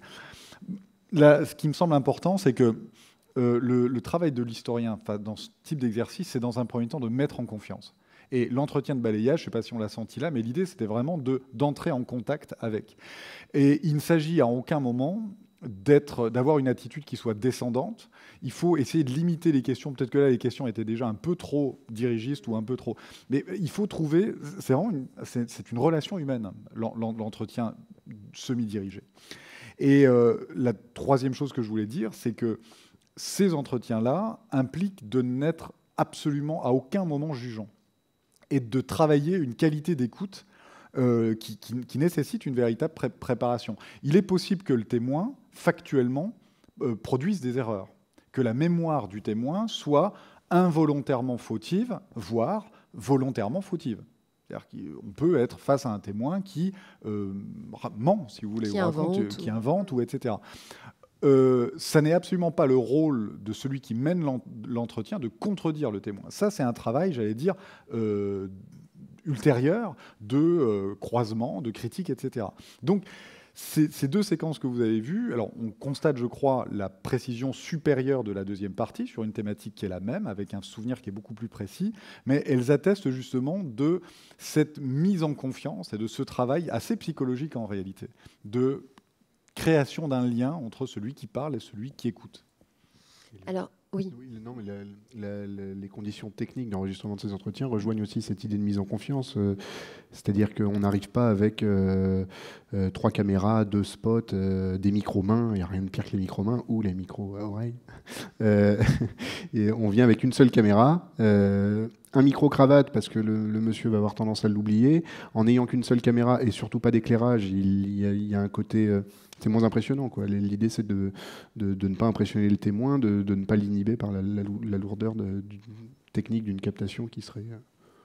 Là, ce qui me semble important, c'est que euh, le, le travail de l'historien dans ce type d'exercice, c'est dans un premier temps de mettre en confiance. Et l'entretien de balayage, je ne sais pas si on l'a senti là, mais l'idée, c'était vraiment d'entrer en contact avec. Et il ne s'agit à aucun moment d'avoir une attitude qui soit descendante. Il faut essayer de limiter les questions. Peut-être que là, les questions étaient déjà un peu trop dirigistes ou un peu trop... Mais il faut trouver... C'est vraiment une, c'est une relation humaine, l'entretien semi-dirigé. Et euh, la troisième chose que je voulais dire, c'est que ces entretiens-là impliquent de n'être absolument à aucun moment jugeant et de travailler une qualité d'écoute Euh, qui, qui, qui nécessite une véritable pré préparation. Il est possible que le témoin, factuellement, euh, produise des erreurs, que la mémoire du témoin soit involontairement fautive, voire volontairement fautive. C'est-à-dire qu'on peut être face à un témoin qui euh, ment, si vous voulez, qui, ou invente, raconte, ou... qui invente, ou et cetera. Euh, ça n'est absolument pas le rôle de celui qui mène l'entretien de contredire le témoin. Ça, c'est un travail, j'allais dire, euh, ultérieure de euh, croisement, de critique, et cetera. Donc, ces deux séquences que vous avez vues, alors on constate, je crois, la précision supérieure de la deuxième partie sur une thématique qui est la même, avec un souvenir qui est beaucoup plus précis, mais elles attestent justement de cette mise en confiance et de ce travail assez psychologique en réalité, de création d'un lien entre celui qui parle et celui qui écoute. Alors, oui. oui non, mais la, la, la, les conditions techniques d'enregistrement de ces entretiens rejoignent aussi cette idée de mise en confiance. Euh, C'est-à-dire qu'on n'arrive pas avec euh, euh, trois caméras, deux spots, euh, des micros-mains, il n'y a rien de pire que les micros-mains, ou les micros-oreilles. Euh, et on vient avec une seule caméra, euh, un micro-cravate, parce que le, le monsieur va avoir tendance à l'oublier. En n'ayant qu'une seule caméra, et surtout pas d'éclairage, il, il, il y a un côté... Euh, c'est moins impressionnant, quoi. L'idée, c'est de, de, de ne pas impressionner le témoin, de, de ne pas l'inhiber par la, la, la lourdeur de, du, technique d'une captation qui serait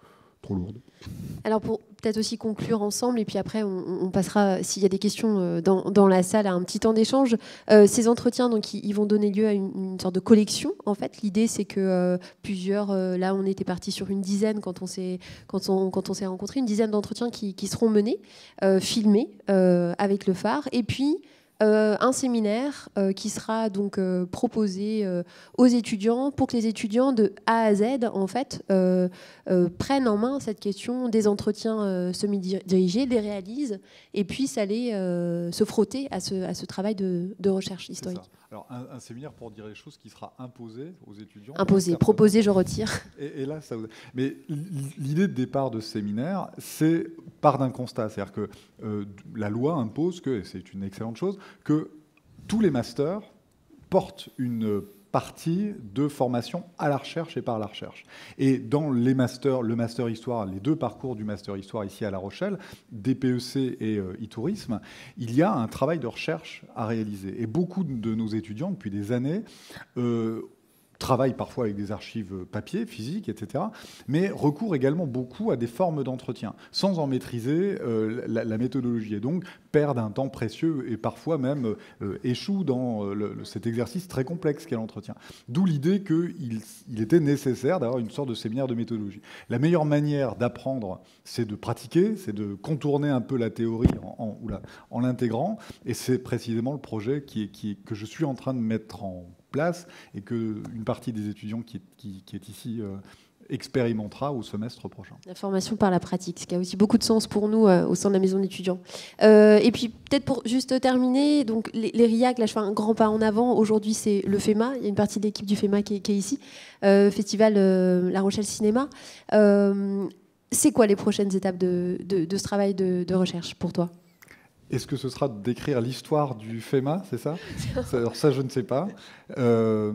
trop lourde. Alors pour peut-être aussi conclure ensemble, et puis après on, on passera, s'il y a des questions dans, dans la salle, à un petit temps d'échange. Euh, ces entretiens, donc, ils, ils vont donner lieu à une, une sorte de collection. En fait, l'idée c'est que euh, plusieurs, euh, là on était parti sur une dizaine quand on s'est quand on quand on s'est rencontrés, une dizaine d'entretiens qui, qui seront menés, euh, filmés euh, avec le phare, et puis Euh, un séminaire euh, qui sera donc euh, proposé euh, aux étudiants pour que les étudiants de A à Z en fait euh, euh, prennent en main cette question des entretiens euh, semi-dirigés, les réalisent et puissent aller euh, se frotter à ce, à ce travail de, de recherche historique. Alors un, un séminaire, pour dire les choses, qui sera imposé aux étudiants. Imposé, proposé, je retire. Et, et là, ça vous... Mais l'idée de départ de ce séminaire, c'est part d'un constat, c'est-à-dire que euh, la loi impose que, et c'est une excellente chose, que tous les masters portent une partie de formation à la recherche et par la recherche. Et dans les masters, le master histoire, les deux parcours du master histoire ici à La Rochelle, D P E C et euh, e-tourisme, il y a un travail de recherche à réaliser. Et beaucoup de nos étudiants, depuis des années, euh, travaillent parfois avec des archives papier, physiques, et cetera, mais recourent également beaucoup à des formes d'entretien, sans en maîtriser euh, la, la méthodologie, et donc perdent un temps précieux et parfois même euh, échouent dans euh, le, cet exercice très complexe qu'est l'entretien. D'où l'idée qu'il il était nécessaire d'avoir une sorte de séminaire de méthodologie. La meilleure manière d'apprendre, c'est de pratiquer, c'est de contourner un peu la théorie en, en, ou la, en l'intégrant, et c'est précisément le projet qui est, qui est, que je suis en train de mettre en place et qu'une partie des étudiants qui est, qui, qui est ici euh, expérimentera au semestre prochain. La formation par la pratique, ce qui a aussi beaucoup de sens pour nous euh, au sein de la maison d'étudiants. Euh, et puis peut-être pour juste terminer, donc les, les R I A C, là je fais un grand pas en avant. Aujourd'hui c'est le FEMA, il y a une partie de l'équipe du FEMA qui est, qui est ici, euh, Festival euh, La Rochelle Cinéma. Euh, c'est quoi les prochaines étapes de, de, de ce travail de, de recherche pour toi ? Est-ce que ce sera d'écrire l'histoire du FEMA, c'est ça ? Alors ça, je ne sais pas. Euh,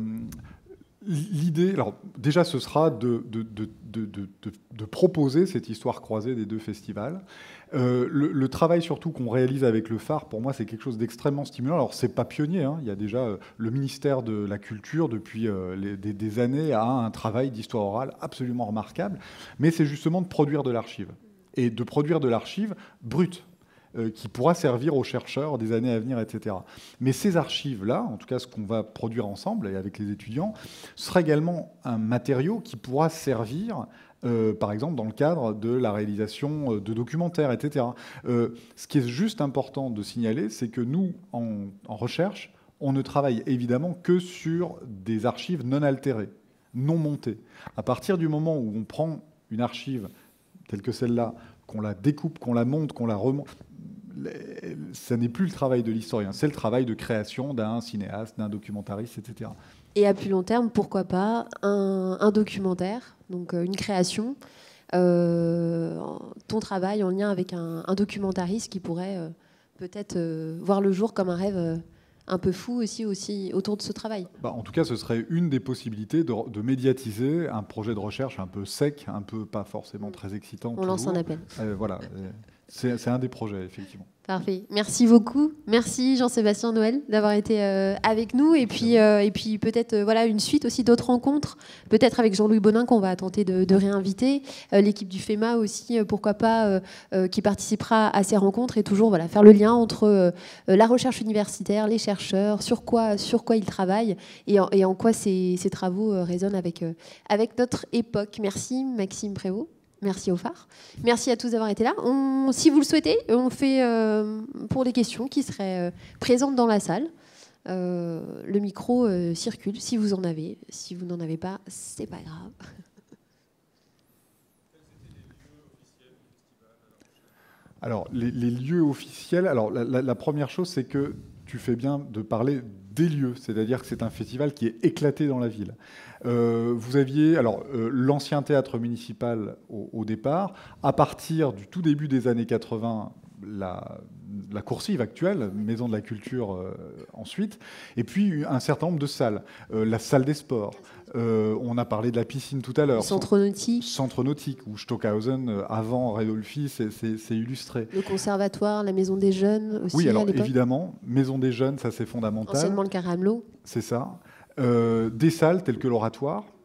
L'idée, alors déjà, ce sera de, de, de, de, de, de proposer cette histoire croisée des deux festivals. Euh, le, le travail surtout qu'on réalise avec le phare, pour moi, c'est quelque chose d'extrêmement stimulant. Alors, c'est pas pionnier, hein. Il y a déjà euh, le ministère de la Culture, depuis euh, les, des, des années, a un travail d'histoire orale absolument remarquable. Mais c'est justement de produire de l'archive. Et de produire de l'archive brute, Euh, qui pourra servir aux chercheurs des années à venir, et cetera. Mais ces archives-là, en tout cas ce qu'on va produire ensemble et avec les étudiants, sera également un matériau qui pourra servir, euh, par exemple, dans le cadre de la réalisation de documentaires, et cetera. Euh, ce qui est juste important de signaler, c'est que nous, en, en recherche, on ne travaille évidemment que sur des archives non altérées, non montées. À partir du moment où on prend une archive telle que celle-là, qu'on la découpe, qu'on la monte, qu'on la remonte, ça n'est plus le travail de l'historien, c'est le travail de création d'un cinéaste, d'un documentariste, et cetera. Et à plus long terme, pourquoi pas un, un documentaire, donc une création, euh, ton travail en lien avec un, un documentariste qui pourrait euh, peut-être euh, voir le jour comme un rêve euh, un peu fou aussi, aussi autour de ce travail. Bah, en tout cas, ce serait une des possibilités de, de médiatiser un projet de recherche un peu sec, un peu pas forcément très excitant. On toujours. lance un appel. Euh, voilà, c'est un des projets, effectivement. Parfait. Merci beaucoup. Merci Jean-Sébastien Noël d'avoir été euh, avec nous. Et puis, euh, et puis peut-être euh, voilà, une suite aussi d'autres rencontres, peut-être avec Jean-Louis Bonin qu'on va tenter de, de réinviter, euh, l'équipe du FEMA aussi, euh, pourquoi pas, euh, euh, qui participera à ces rencontres et toujours voilà, faire le lien entre euh, la recherche universitaire, les chercheurs, sur quoi, sur quoi ils travaillent et en, et en quoi ces, ces travaux euh, résonnent avec, euh, avec notre époque. Merci Maxime Prévost. Merci au phare. Merci à tous d'avoir été là. On, si vous le souhaitez, on fait euh, pour les questions qui seraient euh, présentes dans la salle. Euh, le micro euh, circule si vous en avez. Si vous n'en avez pas, c'est pas grave. Alors, les, les lieux officiels. Alors, la, la, la première chose, c'est que tu fais bien de parler des lieux, c'est-à-dire que c'est un festival qui est éclaté dans la ville. Euh, vous aviez alors euh, l'ancien théâtre municipal au, au départ. À partir du tout début des années quatre-vingts, la, la coursive actuelle, Maison de la Culture euh, ensuite, et puis un certain nombre de salles. Euh, la salle des sports. Euh, on a parlé de la piscine tout à l'heure. Centre nautique. Centre nautique, où Stockhausen, avant Redolfi, c'est illustré. Le conservatoire, la Maison des Jeunes aussi. Oui, alors à l'époque. évidemment, Maison des Jeunes, ça c'est fondamental. Anciennement le Caramelot. C'est ça. Euh, des salles telles que l'Oratoire.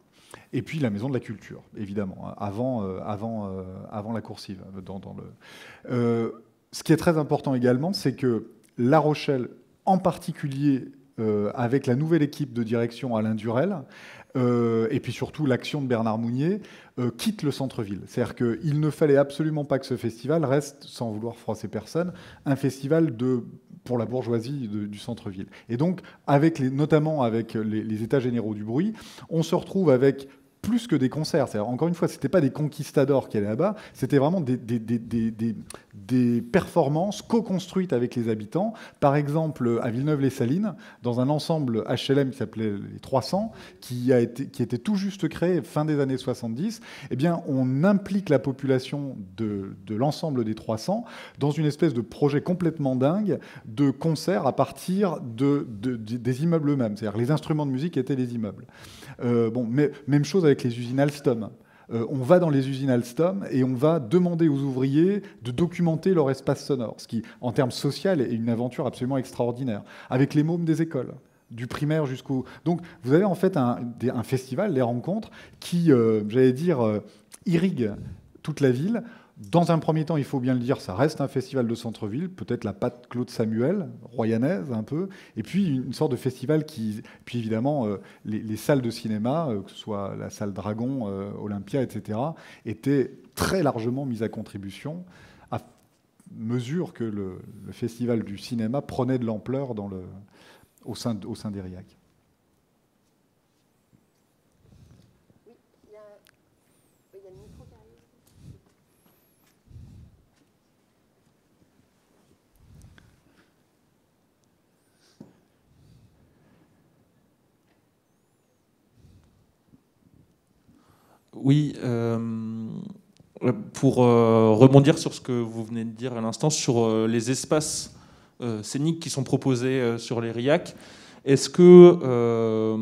Et puis la Maison de la Culture, évidemment, avant, euh, avant, euh, avant la coursive. Dans, dans le... euh, ce qui est très important également, c'est que La Rochelle, en particulier euh, avec la nouvelle équipe de direction Alain Durel, euh, et puis surtout l'action de Bernard Mounier, euh, quitte le centre-ville. C'est-à-dire qu'il ne fallait absolument pas que ce festival reste, sans vouloir froisser personne, un festival de, pour la bourgeoisie de, du centre-ville. Et donc, avec les, notamment avec les, les états généraux du bruit, on se retrouve avec plus que des concerts. C'est-à-dire, encore une fois, ce n'était pas des conquistadors qui allaient là-bas, c'était vraiment des, des, des, des, des, des performances co-construites avec les habitants. Par exemple, à Villeneuve-les-Salines, dans un ensemble H L M qui s'appelait les trois cents, qui, a été, qui était tout juste créé fin des années soixante-dix, eh bien, on implique la population de, de l'ensemble des trois cents dans une espèce de projet complètement dingue de concerts à partir de, de, de, des immeubles eux-mêmes. C'est-à-dire les instruments de musique étaient les immeubles. Euh, bon, mais, même chose avec les usines Alstom. Euh, on va dans les usines Alstom et on va demander aux ouvriers de documenter leur espace sonore, ce qui, en termes sociaux, est une aventure absolument extraordinaire. Avec les mômes des écoles, du primaire jusqu'au... Donc, vous avez en fait un, un festival, les rencontres, qui, euh, j'allais dire, euh, irrigue toute la ville. Dans un premier temps, il faut bien le dire, ça reste un festival de centre-ville, peut-être la patte Claude Samuel, royanaise un peu, et puis une sorte de festival qui... Puis évidemment, euh, les, les salles de cinéma, euh, que ce soit la salle Dragon, euh, Olympia, et cetera, étaient très largement mises à contribution à mesure que le, le festival du cinéma prenait de l'ampleur dans le, au sein, au sein des R I A C. Oui, euh, pour euh, rebondir sur ce que vous venez de dire à l'instant, sur euh, les espaces euh, scéniques qui sont proposés euh, sur les R I A C, est-ce que euh,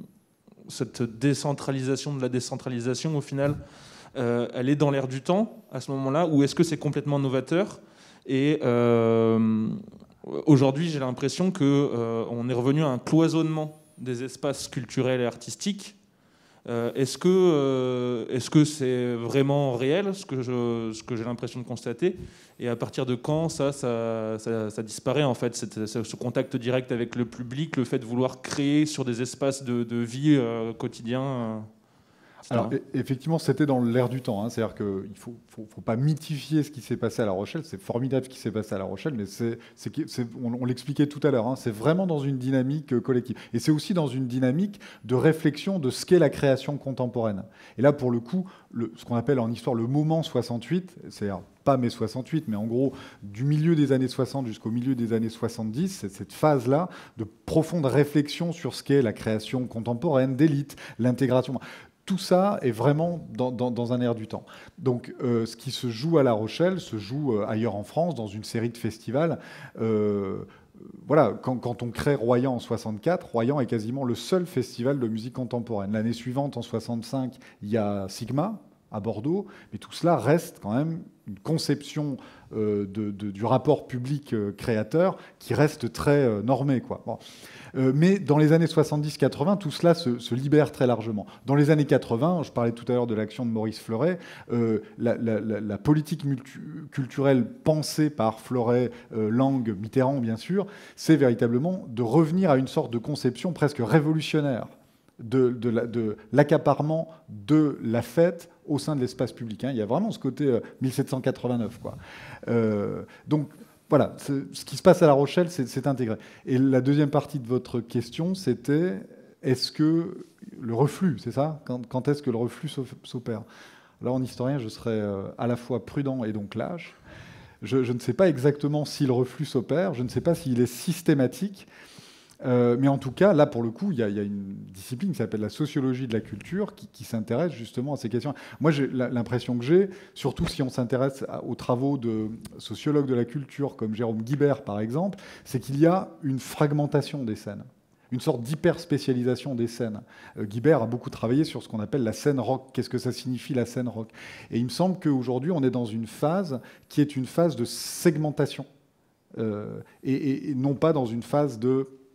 cette décentralisation de la décentralisation, au final, euh, elle est dans l'air du temps à ce moment-là, ou est-ce que c'est complètement novateur? Et euh, aujourd'hui, j'ai l'impression qu'on euh, est revenu à un cloisonnement des espaces culturels et artistiques. Euh, est-ce que euh, est-ce que c'est vraiment réel, ce que je, ce que j'ai l'impression de constater, et à partir de quand ça ça, ça, ça disparaît en fait, cette, ce contact direct avec le public, le fait de vouloir créer sur des espaces de, de vie euh, quotidien euh, Alors, effectivement, c'était dans l'air du temps. Hein. C'est-à-dire qu'il ne faut, faut, faut pas mythifier ce qui s'est passé à La Rochelle. C'est formidable ce qui s'est passé à La Rochelle, mais c'est, c'est, c'est, on, on l'expliquait tout à l'heure. Hein. C'est vraiment dans une dynamique collective. Et c'est aussi dans une dynamique de réflexion de ce qu'est la création contemporaine. Et là, pour le coup, le, ce qu'on appelle en histoire le moment soixante-huit, c'est-à-dire pas mai soixante-huit, mais en gros, du milieu des années soixante jusqu'au milieu des années soixante-dix, c'est cette phase-là de profonde réflexion sur ce qu'est la création contemporaine, d'élite, l'intégration. Tout ça est vraiment dans, dans, dans un air du temps. Donc, euh, ce qui se joue à La Rochelle se joue euh, ailleurs en France, dans une série de festivals. Euh, voilà, quand, quand on crée Royan en soixante-quatre, Royan est quasiment le seul festival de musique contemporaine. L'année suivante, en soixante-cinq, il y a Sigma à Bordeaux, mais tout cela reste quand même une conception euh, de, de, du rapport public-créateur euh, qui reste très euh, normée, quoi. Bon. Euh, mais dans les années soixante-dix quatre-vingts, tout cela se, se libère très largement. Dans les années quatre-vingts, je parlais tout à l'heure de l'action de Maurice Fleuret, euh, la, la, la, la politique multi- culturelle pensée par Fleuret, euh, Lang, Mitterrand, bien sûr, c'est véritablement de revenir à une sorte de conception presque révolutionnaire de, de, la, de l'accaparement de la fête au sein de l'espace public. Hein. Il y a vraiment ce côté euh, mille sept cent quatre-vingt-neuf, quoi. Euh, donc, voilà, ce qui se passe à La Rochelle, c'est, c'est intégré. Et la deuxième partie de votre question, c'était est-ce que le reflux, c'est ça? Quand, quand est-ce que le reflux s'opère? Là, en historien, je serais à la fois prudent et donc lâche. Je, je ne sais pas exactement si le reflux s'opère, je ne sais pas s'il est systématique. Euh, mais en tout cas, là, pour le coup, il y, y a une discipline qui s'appelle la sociologie de la culture qui, qui s'intéresse justement à ces questions. Moi, j'ai l'impression que j'ai, surtout si on s'intéresse aux travaux de sociologues de la culture comme Jérôme Guibert, par exemple, c'est qu'il y a une fragmentation des scènes, une sorte d'hyper-spécialisation des scènes. Euh, Guibert a beaucoup travaillé sur ce qu'on appelle la scène rock. Qu'est-ce que ça signifie, la scène rock? Et il me semble qu'aujourd'hui, on est dans une phase qui est une phase de segmentation, euh, et, et, et non pas dans une phase de...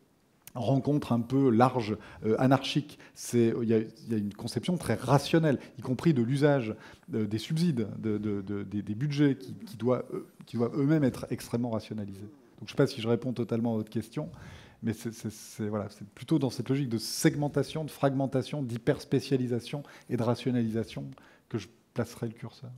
rencontre un peu large, euh, anarchique. Il y, y a une conception très rationnelle, y compris de l'usage euh, des subsides, de, de, de, des, des budgets qui, qui doivent euh, qui doivent eux-mêmes être extrêmement rationalisés. Donc, je ne sais pas si je réponds totalement à votre question, mais c'est voilà, plutôt dans cette logique de segmentation, de fragmentation, d'hyperspécialisation et de rationalisation que je placerai le curseur.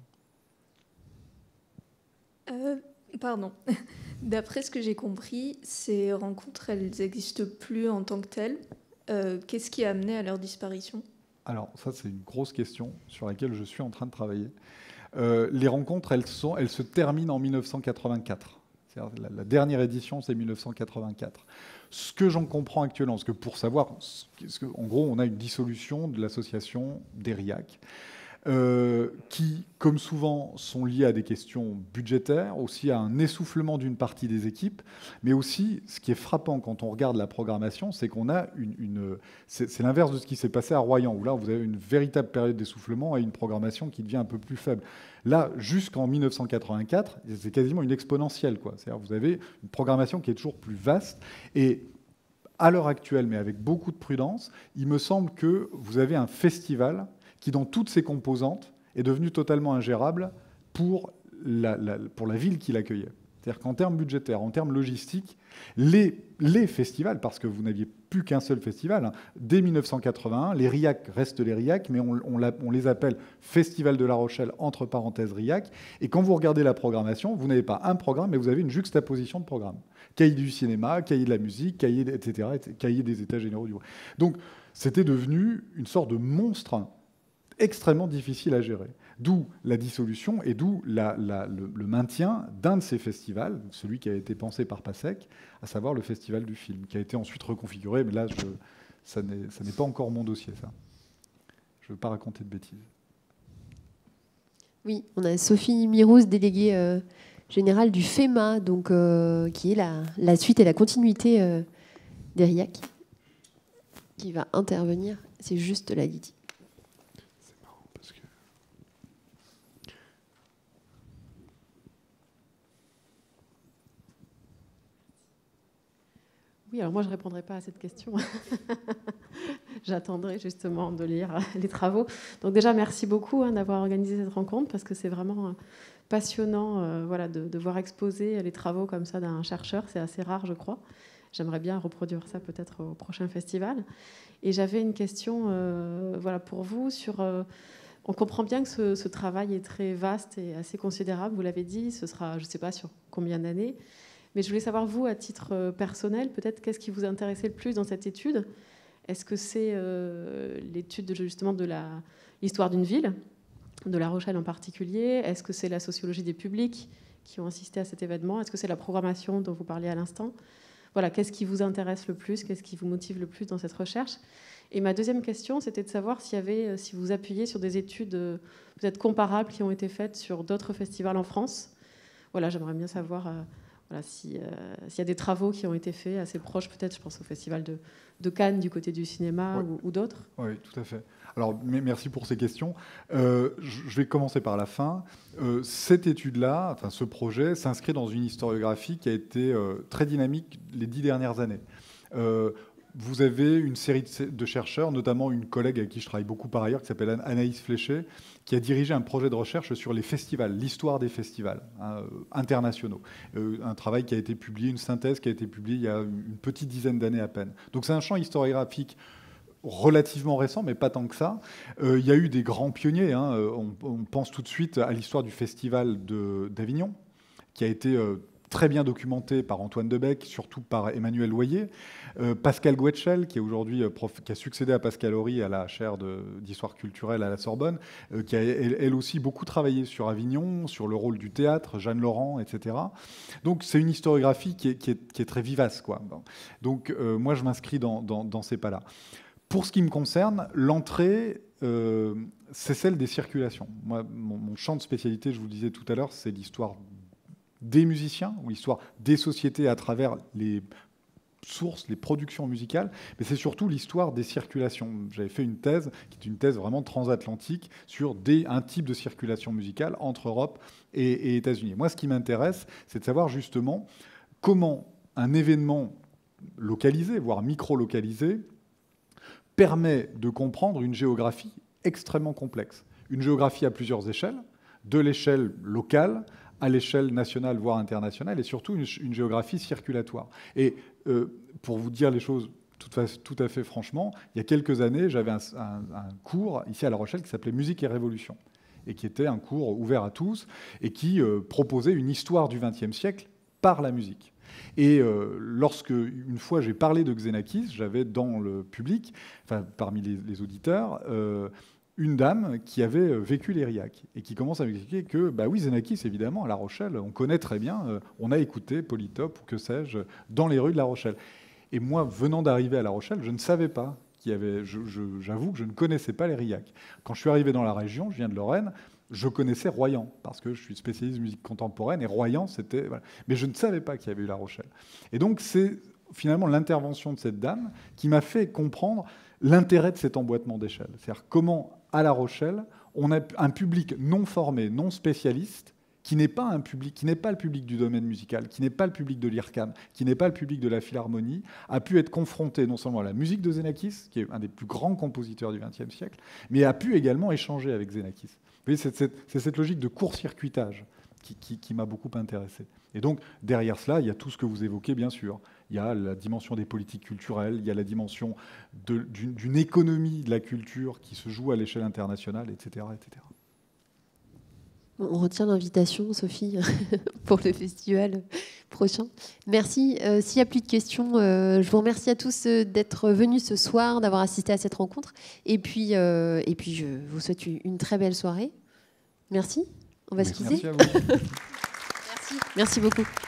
Euh, pardon. D'après ce que j'ai compris, ces rencontres, elles n'existent plus en tant que telles. Euh, Qu'est-ce qui a amené à leur disparition? Alors, ça, c'est une grosse question sur laquelle je suis en train de travailler. Euh, les rencontres, elles, sont, elles se terminent en mille neuf cent quatre-vingt-quatre. La, la dernière édition, c'est mille neuf cent quatre-vingt-quatre. Ce que j'en comprends actuellement, parce que pour savoir, ce que, en gros, on a une dissolution de l'association des RIAC. Euh, qui, comme souvent, sont liés à des questions budgétaires, aussi à un essoufflement d'une partie des équipes, mais aussi, ce qui est frappant quand on regarde la programmation, c'est qu'on a une... une c'est l'inverse de ce qui s'est passé à Royan, où là, vous avez une véritable période d'essoufflement et une programmation qui devient un peu plus faible. Là, jusqu'en mille neuf cent quatre-vingt-quatre, c'est quasiment une exponentielle, quoi. C'est-à-dire vous avez une programmation qui est toujours plus vaste, et à l'heure actuelle, mais avec beaucoup de prudence, il me semble que vous avez un festival qui, dans toutes ses composantes, est devenu totalement ingérable pour la, la, pour la ville qui l'accueillait. C'est-à-dire qu'en termes budgétaires, en termes logistiques, les, les festivals, parce que vous n'aviez plus qu'un seul festival, hein, dès mille neuf cent quatre-vingt-un, les RIAC restent les RIAC, mais on, on, on les appelle Festival de La Rochelle, entre parenthèses RIAC, et quand vous regardez la programmation, vous n'avez pas un programme, mais vous avez une juxtaposition de programmes. Cahier du cinéma, cahier de la musique, cahier, et cetera, cahier des états généraux du... Donc, c'était devenu une sorte de monstre extrêmement difficile à gérer. D'où la dissolution et d'où la, la, le, le maintien d'un de ces festivals, celui qui a été pensé par Passek, à savoir le Festival du film, qui a été ensuite reconfiguré, mais là, je, ça n'est pas encore mon dossier, ça. Je ne veux pas raconter de bêtises. Oui, on a Sophie Mirouz, déléguée euh, générale du FEMA, donc, euh, qui est la, la suite et la continuité euh, des RIAC, qui va intervenir. C'est juste la Lydie. Oui, alors moi, je ne répondrai pas à cette question. J'attendrai justement de lire les travaux. Donc déjà, merci beaucoup hein, d'avoir organisé cette rencontre, parce que c'est vraiment euh, passionnant euh, voilà, de, de voir exposer les travaux comme ça d'un chercheur. C'est assez rare, je crois. J'aimerais bien reproduire ça peut-être au prochain festival. Et j'avais une question euh, voilà, pour vous sur... Euh, on comprend bien que ce, ce travail est très vaste et assez considérable. Vous l'avez dit, ce sera, je ne sais pas sur combien d'années. Mais je voulais savoir, vous, à titre personnel, peut-être qu'est-ce qui vous intéressait le plus dans cette étude? Est-ce que c'est euh, l'étude justement de l'histoire d'une ville, de La Rochelle en particulier? Est-ce que c'est la sociologie des publics qui ont assisté à cet événement? Est-ce que c'est la programmation dont vous parliez à l'instant? Voilà, qu'est-ce qui vous intéresse le plus? Qu'est-ce qui vous motive le plus dans cette recherche? Et ma deuxième question, c'était de savoir s'il y avait, si vous appuyez sur des études peut-être comparables qui ont été faites sur d'autres festivals en France. Voilà, j'aimerais bien savoir... Euh, Voilà, s'il euh, si y a des travaux qui ont été faits assez proches, peut-être, je pense au Festival de, de Cannes du côté du cinéma, ouais. ou, ou d'autres. Oui, tout à fait. Alors, merci pour ces questions. Euh, je vais commencer par la fin. Euh, cette étude-là, enfin, ce projet, s'inscrit dans une historiographie qui a été euh, très dynamique les dix dernières années. Euh, vous avez une série de chercheurs, notamment une collègue avec qui je travaille beaucoup par ailleurs, qui s'appelle Anaïs Fléché, qui a dirigé un projet de recherche sur les festivals, l'histoire des festivals hein, internationaux. Euh, un travail qui a été publié, une synthèse qui a été publiée il y a une petite dizaine d'années à peine. Donc c'est un champ historiographique relativement récent, mais pas tant que ça. Euh, il y a eu des grands pionniers. Hein. On, on pense tout de suite à l'histoire du festival d'Avignon, qui a été... Euh, très bien documenté par Antoine Debec, surtout par Emmanuel Loyer. Euh, Pascal Guetschel, qui, est aujourd'hui prof, qui a succédé à Pascal Horry à la chaire d'histoire culturelle à la Sorbonne, euh, qui a elle, elle aussi beaucoup travaillé sur Avignon, sur le rôle du théâtre, Jeanne Laurent, et cetera. Donc c'est une historiographie qui est, qui est, qui est très vivace, quoi. Bon. Donc euh, moi je m'inscris dans, dans, dans ces pas-là. Pour ce qui me concerne, l'entrée, euh, c'est celle des circulations. Moi, mon, mon champ de spécialité, je vous le disais tout à l'heure, c'est l'histoire des musiciens, ou l'histoire des sociétés à travers les sources, les productions musicales, mais c'est surtout l'histoire des circulations. J'avais fait une thèse, qui est une thèse vraiment transatlantique, sur des, un type de circulation musicale entre Europe et, et États-Unis. Moi, ce qui m'intéresse, c'est de savoir justement comment un événement localisée, voire micro-localisée, permet de comprendre une géographie extrêmement complexe. Une géographie à plusieurs échelles, de l'échelle locale à l'échelle nationale, voire internationale, et surtout une, une géographie circulatoire. Et euh, pour vous dire les choses tout, tout à fait franchement, il y a quelques années, j'avais un, un, un cours ici à La Rochelle qui s'appelait Musique et Révolution, et qui était un cours ouvert à tous, et qui euh, proposait une histoire du vingtième siècle par la musique. Et euh, lorsque, une fois, j'ai parlé de Xenakis, j'avais dans le public, enfin, parmi les, les auditeurs, euh, une dame qui avait vécu les RIAC et qui commence à m'expliquer que, bah oui, Xenakis, évidemment, à La Rochelle, on connaît très bien, euh, on a écouté Polytope ou que sais-je, dans les rues de La Rochelle. Et moi, venant d'arriver à La Rochelle, je ne savais pas qu'il y avait... Je, je, j'avoue que je ne connaissais pas les RIAC. Quand je suis arrivé dans la région, je viens de Lorraine, je connaissais Royan, parce que je suis spécialiste de musique contemporaine, et Royan, c'était... Voilà. Mais je ne savais pas qu'il y avait eu La Rochelle. Et donc, c'est finalement l'intervention de cette dame qui m'a fait comprendre l'intérêt de cet emboîtement d'échelle. C'est-à-dire comment, à La Rochelle, on a un public non formé, non spécialiste, qui n'est pas un public, qui n'est pas le public du domaine musical, qui n'est pas le public de l'I R C A M, qui n'est pas le public de la Philharmonie, a pu être confronté non seulement à la musique de Xenakis, qui est un des plus grands compositeurs du vingtième siècle, mais a pu également échanger avec Xenakis. Vous voyez, c'est cette, c'est cette logique de court-circuitage qui, qui, qui m'a beaucoup intéressé. Et donc, derrière cela, il y a tout ce que vous évoquez, bien sûr. Il y a la dimension des politiques culturelles, il y a la dimension de, d'une, d'une économie de la culture qui se joue à l'échelle internationale, et cetera, et cetera. On retient l'invitation, Sophie, pour le festival prochain. Merci. Euh, s'il n'y a plus de questions, euh, je vous remercie à tous d'être venus ce soir, d'avoir assisté à cette rencontre. Et puis, euh, et puis je vous souhaite une très belle soirée. Merci. On va se quitter. Merci à vous. Merci. Merci beaucoup.